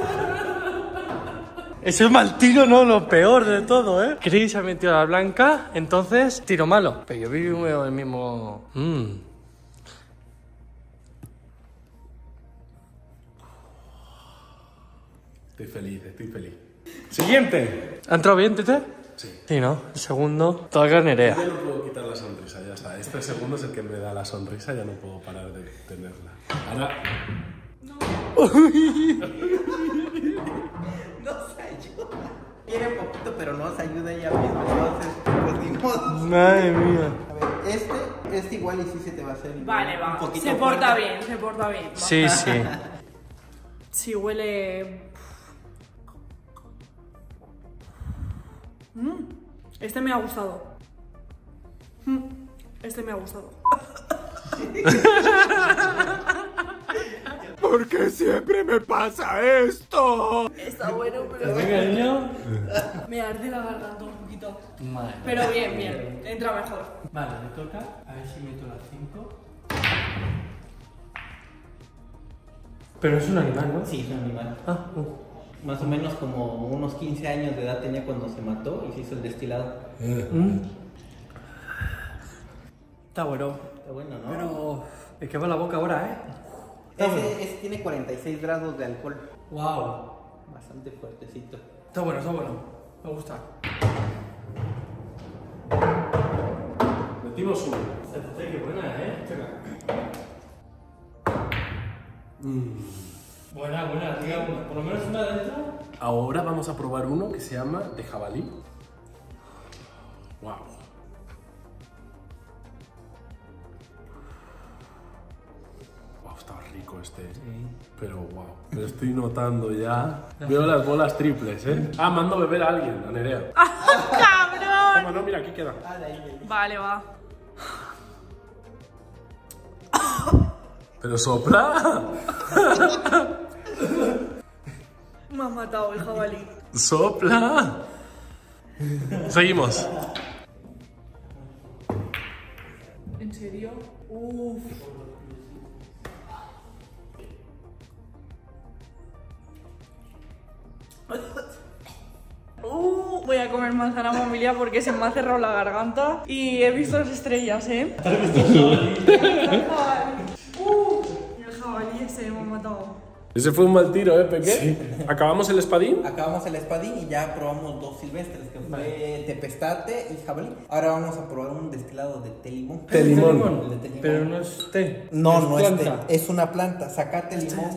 Ese es mal tiro, ¿no? Lo peor de todo, ¿eh? Chris ha metido la blanca, entonces tiro malo. Pero yo vivo el mismo... Estoy feliz. Siguiente. ¿Ha entrado bien, Tete? Sí. Sí, ¿no? El segundo, toca Nerea. Ya no puedo quitar la sonrisa, ya está. Este segundo es el que me da la sonrisa, ya no puedo parar de tenerla. Ahora... Nos ayuda. Quiere poquito, pero nos ayuda ella misma. Entonces, pues ni modo. Madre mía. A ver, este igual y sí se te va a hacer. Vale, va. Un poquito Se porta fuerte. bien, se porta bien. Va. Sí, sí. Sí, huele... Este me ha gustado. Este me ha gustado. ¿Por qué siempre me pasa esto? Está bueno, pero... Venga, niño. Me arde la garganta un poquito. Madre. Pero bien. Entra mejor. Vale, me toca. A ver si meto las 5. Pero es un animal, ¿no? Sí, es un animal. Más o menos como unos 15 años de edad tenía cuando se mató y se hizo el destilado. Está bueno. Está bueno, ¿no? Pero me quema la boca ahora, ¿eh? Ese tiene 46 grados de alcohol. Wow. Bastante fuertecito. Está bueno, está bueno. Me gusta. Metimos uno. Qué buena, ¿eh? Buena, diga una. Por lo menos una dentro. Ahora vamos a probar uno que se llama de jabalí. Wow. Wow, está rico este. Sí. Pero wow, me estoy notando ya. Veo las bolas triples, ¿eh? Ah, mando a beber a alguien, a Nerea. ¡Cabrón! Toma, no, mira, aquí queda. Vale, va. Pero sopla. Me ha matado el jabalí. Sopla. Seguimos. ¿En serio? Uff. Voy a comer manzana familia porque se me ha cerrado la garganta y he visto las estrellas, ¿eh? El jabalí ese me ha matado. Ese fue un mal tiro, ¿eh, Peque? Sí. ¿Acabamos el espadín? Acabamos el espadín y ya probamos 2 silvestres, que fue tepestate y jabalí. Ahora vamos a probar un destilado de té limón. Té limón. El de té limón. Pero no es té. No es té. Es una planta. Sacate limón.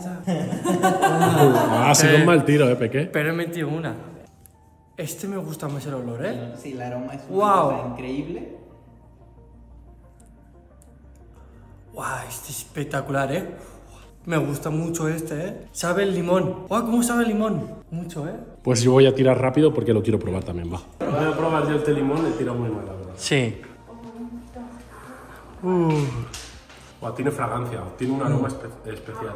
Ha sido un mal tiro, ¿eh, Peque? Pero he metido una. Este me gusta más el olor, ¿eh? Sí, el aroma es una cosa increíble. Wow, este es espectacular, ¿eh? Me gusta mucho este, ¿eh? Sabe el limón. Wow, ¿cómo sabe el limón? Mucho, ¿eh? Pues yo voy a tirar rápido porque lo quiero probar también, va. Voy a probar yo el té limón, le tiro muy mal, la verdad. Sí. Wow, tiene fragancia, tiene un aroma especial.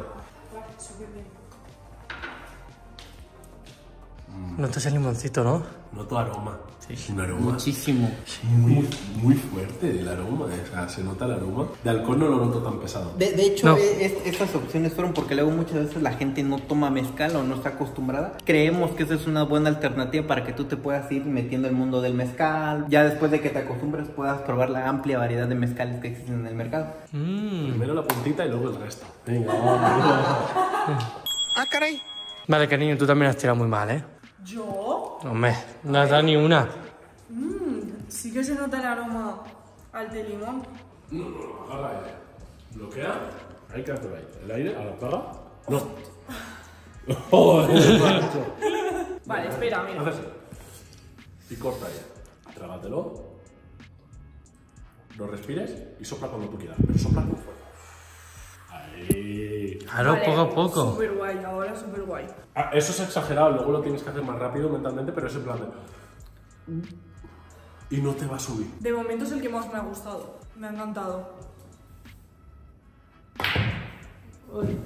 Notas el limoncito, ¿no? Noto aroma. Sí. Un aroma. Muchísimo. Sí, muy fuerte el aroma. O sea, se nota el aroma. De alcohol no lo noto tan pesado. De hecho, no. Estas opciones fueron porque luego muchas veces la gente no toma mezcal o no está acostumbrada. Creemos que esa es una buena alternativa para que tú te puedas ir metiendo en el mundo del mezcal. Ya después de que te acostumbres puedas probar la amplia variedad de mezcales que existen en el mercado. Primero la puntita y luego el resto. Venga, vamos. Caray. Vale, cariño, tú también has tirado muy mal, ¿eh? ¿Yo? Hombre, no has dado ni una. Sí que se nota el aroma al té limón. No, apaga el aire. Bloquea. Hay que hacer ahí. El aire, ahora apaga. No. ¡Joder, macho! Vale, espera, mira. Haz así. Y corta ya. Trágatelo. Lo respires y sopla cuando tú quieras. Pero sopla con fuerza. Ahí. Claro, vale, poco a poco. Súper guay, ahora súper guay. Ah, eso es exagerado, luego lo tienes que hacer más rápido mentalmente, pero es en plan de... Y no te va a subir. De momento es el que más me ha gustado. Me ha encantado. Uy.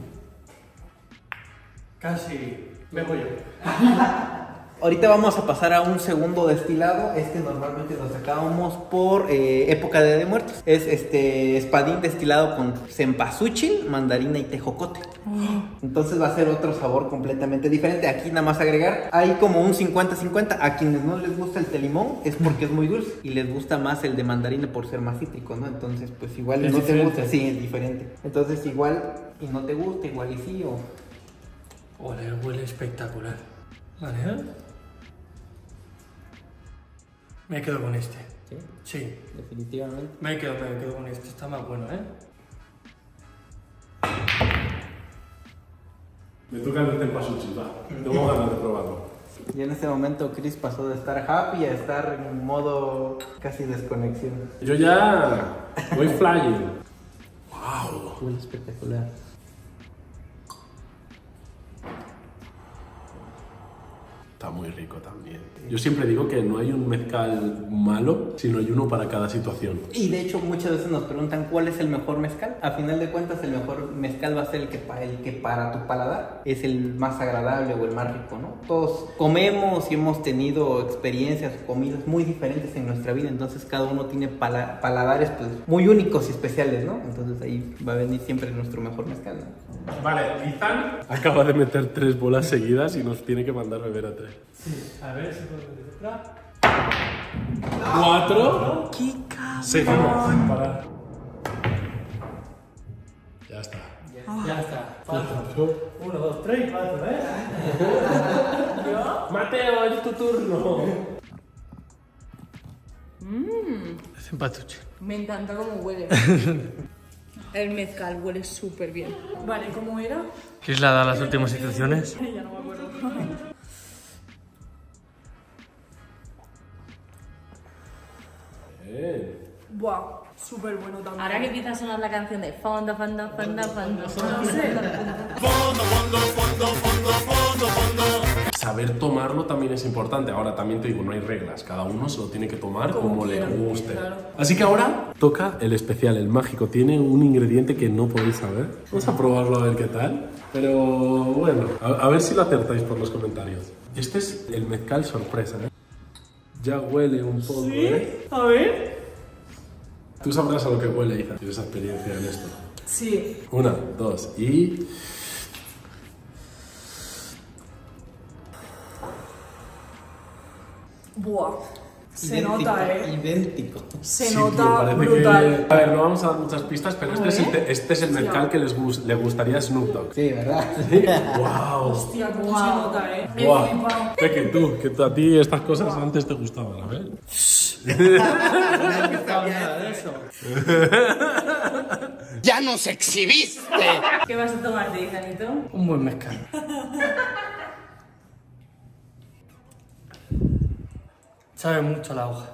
Casi. Me voy yo. Ahorita vamos a pasar a un segundo destilado. Normalmente lo sacábamos por época de Día de Muertos. Es espadín destilado con cempasúchil, mandarina y tejocote. Entonces va a ser otro sabor completamente diferente. Aquí nada más agregar, hay como un 50-50. A quienes no les gusta el té limón es porque es muy dulce y les gusta más el de mandarina por ser más cítrico, ¿no? Entonces pues igual es no diferente. te gusta, sí, es diferente. Entonces igual y no te gusta, igual y sí o... Huele espectacular. Vale. Me quedo con este. ¿Sí? Sí. Definitivamente. Me quedo con este. Está más bueno, ¿eh? Me toca el tempasuchi, va. Tengo ganas de probarlo. Y en este momento Chris pasó de estar happy a estar en modo casi desconexión. Yo ya voy flying. Wow. Huele espectacular. Está muy rico también. Yo siempre digo que no hay un mezcal malo, sino hay uno para cada situación. Y de hecho muchas veces nos preguntan cuál es el mejor mezcal. A final de cuentas el mejor mezcal va a ser el que para tu paladar es el más agradable o el más rico, ¿no? Todos comemos y hemos tenido experiencias o comidas muy diferentes en nuestra vida, entonces cada uno tiene paladares pues muy únicos y especiales, ¿no? Entonces ahí va a venir siempre nuestro mejor mezcal, ¿no? Vale, Ethan acaba de meter 3 bolas seguidas y nos tiene que mandar beber a 3. Sí, a ver si puedo meter 4. ¡Qué cabrón! Seguimos. Para. 1, 2, 3, 4, ¿eh? Mateo, es tu turno. Cempasúchil. Me encanta cómo huele. El mezcal huele súper bien. Vale, ¿cómo era? ¿Quieres la dar las últimas instrucciones? Ya no me acuerdo. Buah, súper bueno también. Ahora que empieza a sonar la canción de fondo, fondo, fondo, fondo, Saber tomarlo también es importante. Ahora también te digo, no hay reglas. Cada uno se lo tiene que tomar como le guste. Claro. Así que ahora toca el especial, el mágico. Tiene un ingrediente que no podéis saber. Vamos a probarlo a ver qué tal. Pero bueno, a ver si lo acertáis por los comentarios. Este es el mezcal sorpresa, ¿eh? Ya huele un poco, ¿Sí? ¿eh? A ver. Tú sabrás a lo que huele, Isa. Tienes experiencia en esto. Sí. 1, 2 y... Buah. Se Idéntico, nota, idéntico. Se Sí, nota tío, parece brutal. que... A ver, no vamos a dar muchas pistas, pero este es el mezcal que le gustaría a Snoop Dogg. Sí, ¿verdad? ¿Sí? ¡Wow! Hostia, cómo se nota, ¡Wow! Que a ti estas cosas antes te gustaban, a ver. No he empezado nada de eso. ¡Ya nos exhibiste! ¿Qué vas a tomarte, Izanito? Un buen mezcal. Sabe mucho la hoja.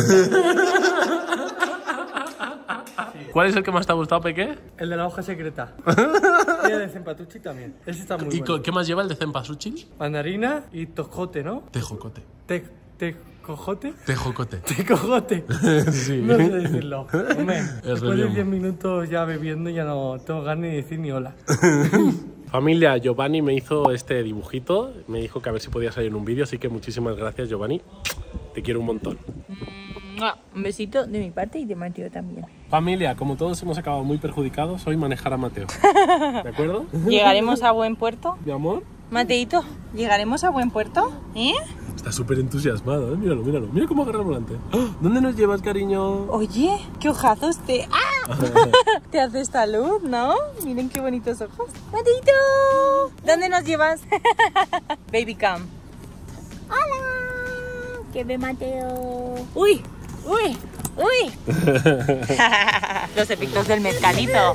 ¿Cuál es el que más te ha gustado, Peque? El de la hoja secreta. Y el de cempasúchil también. Ese está muy ¿Y bueno. qué más lleva el de cempasúchil? Mandarina y tojote, ¿no? Tejocote. ¿Tejocote? Tejocote. Tejocote. Sí. No sé decirlo. Hombre, después de idioma. 10 minutos ya bebiendo ya no tengo ganas de decir ni hola. Familia, Giovanni me hizo este dibujito. Me dijo que a ver si podía salir en un vídeo, así que muchísimas gracias, Giovanni. Te quiero un montón. Un besito de mi parte y de Mateo también. Familia, como todos hemos acabado muy perjudicados, hoy manejar a Mateo. ¿De acuerdo? ¿Llegaremos a buen puerto? Mi amor. Mateito, ¿llegaremos a buen puerto? ¿Eh? Está súper entusiasmado, ¿eh? Míralo, míralo. Mira cómo agarra el volante. ¡Oh! ¿Dónde nos llevas, cariño? Oye, qué ojazos te... ¡Ah! Te hace esta luz, ¿no? Miren qué bonitos ojos. Mateito, ¿dónde nos llevas? Baby cam. Hola, que ve Mateo. Uy, uy, uy. Los efectos del mezcalito.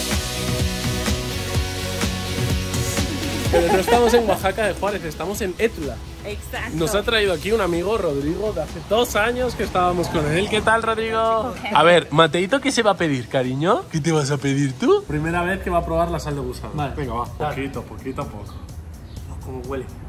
Pero no estamos en Oaxaca de Juárez, estamos en Étula. Exacto. Nos ha traído aquí un amigo, Rodrigo, de hace 2 años que estábamos con él. ¿Qué tal, Rodrigo? A ver, Mateito, ¿qué se va a pedir, cariño? ¿Qué te vas a pedir tú? Primera vez que va a probar la sal de gusano. Vale. Venga, va. Poquito a poco. ¿Cómo huele?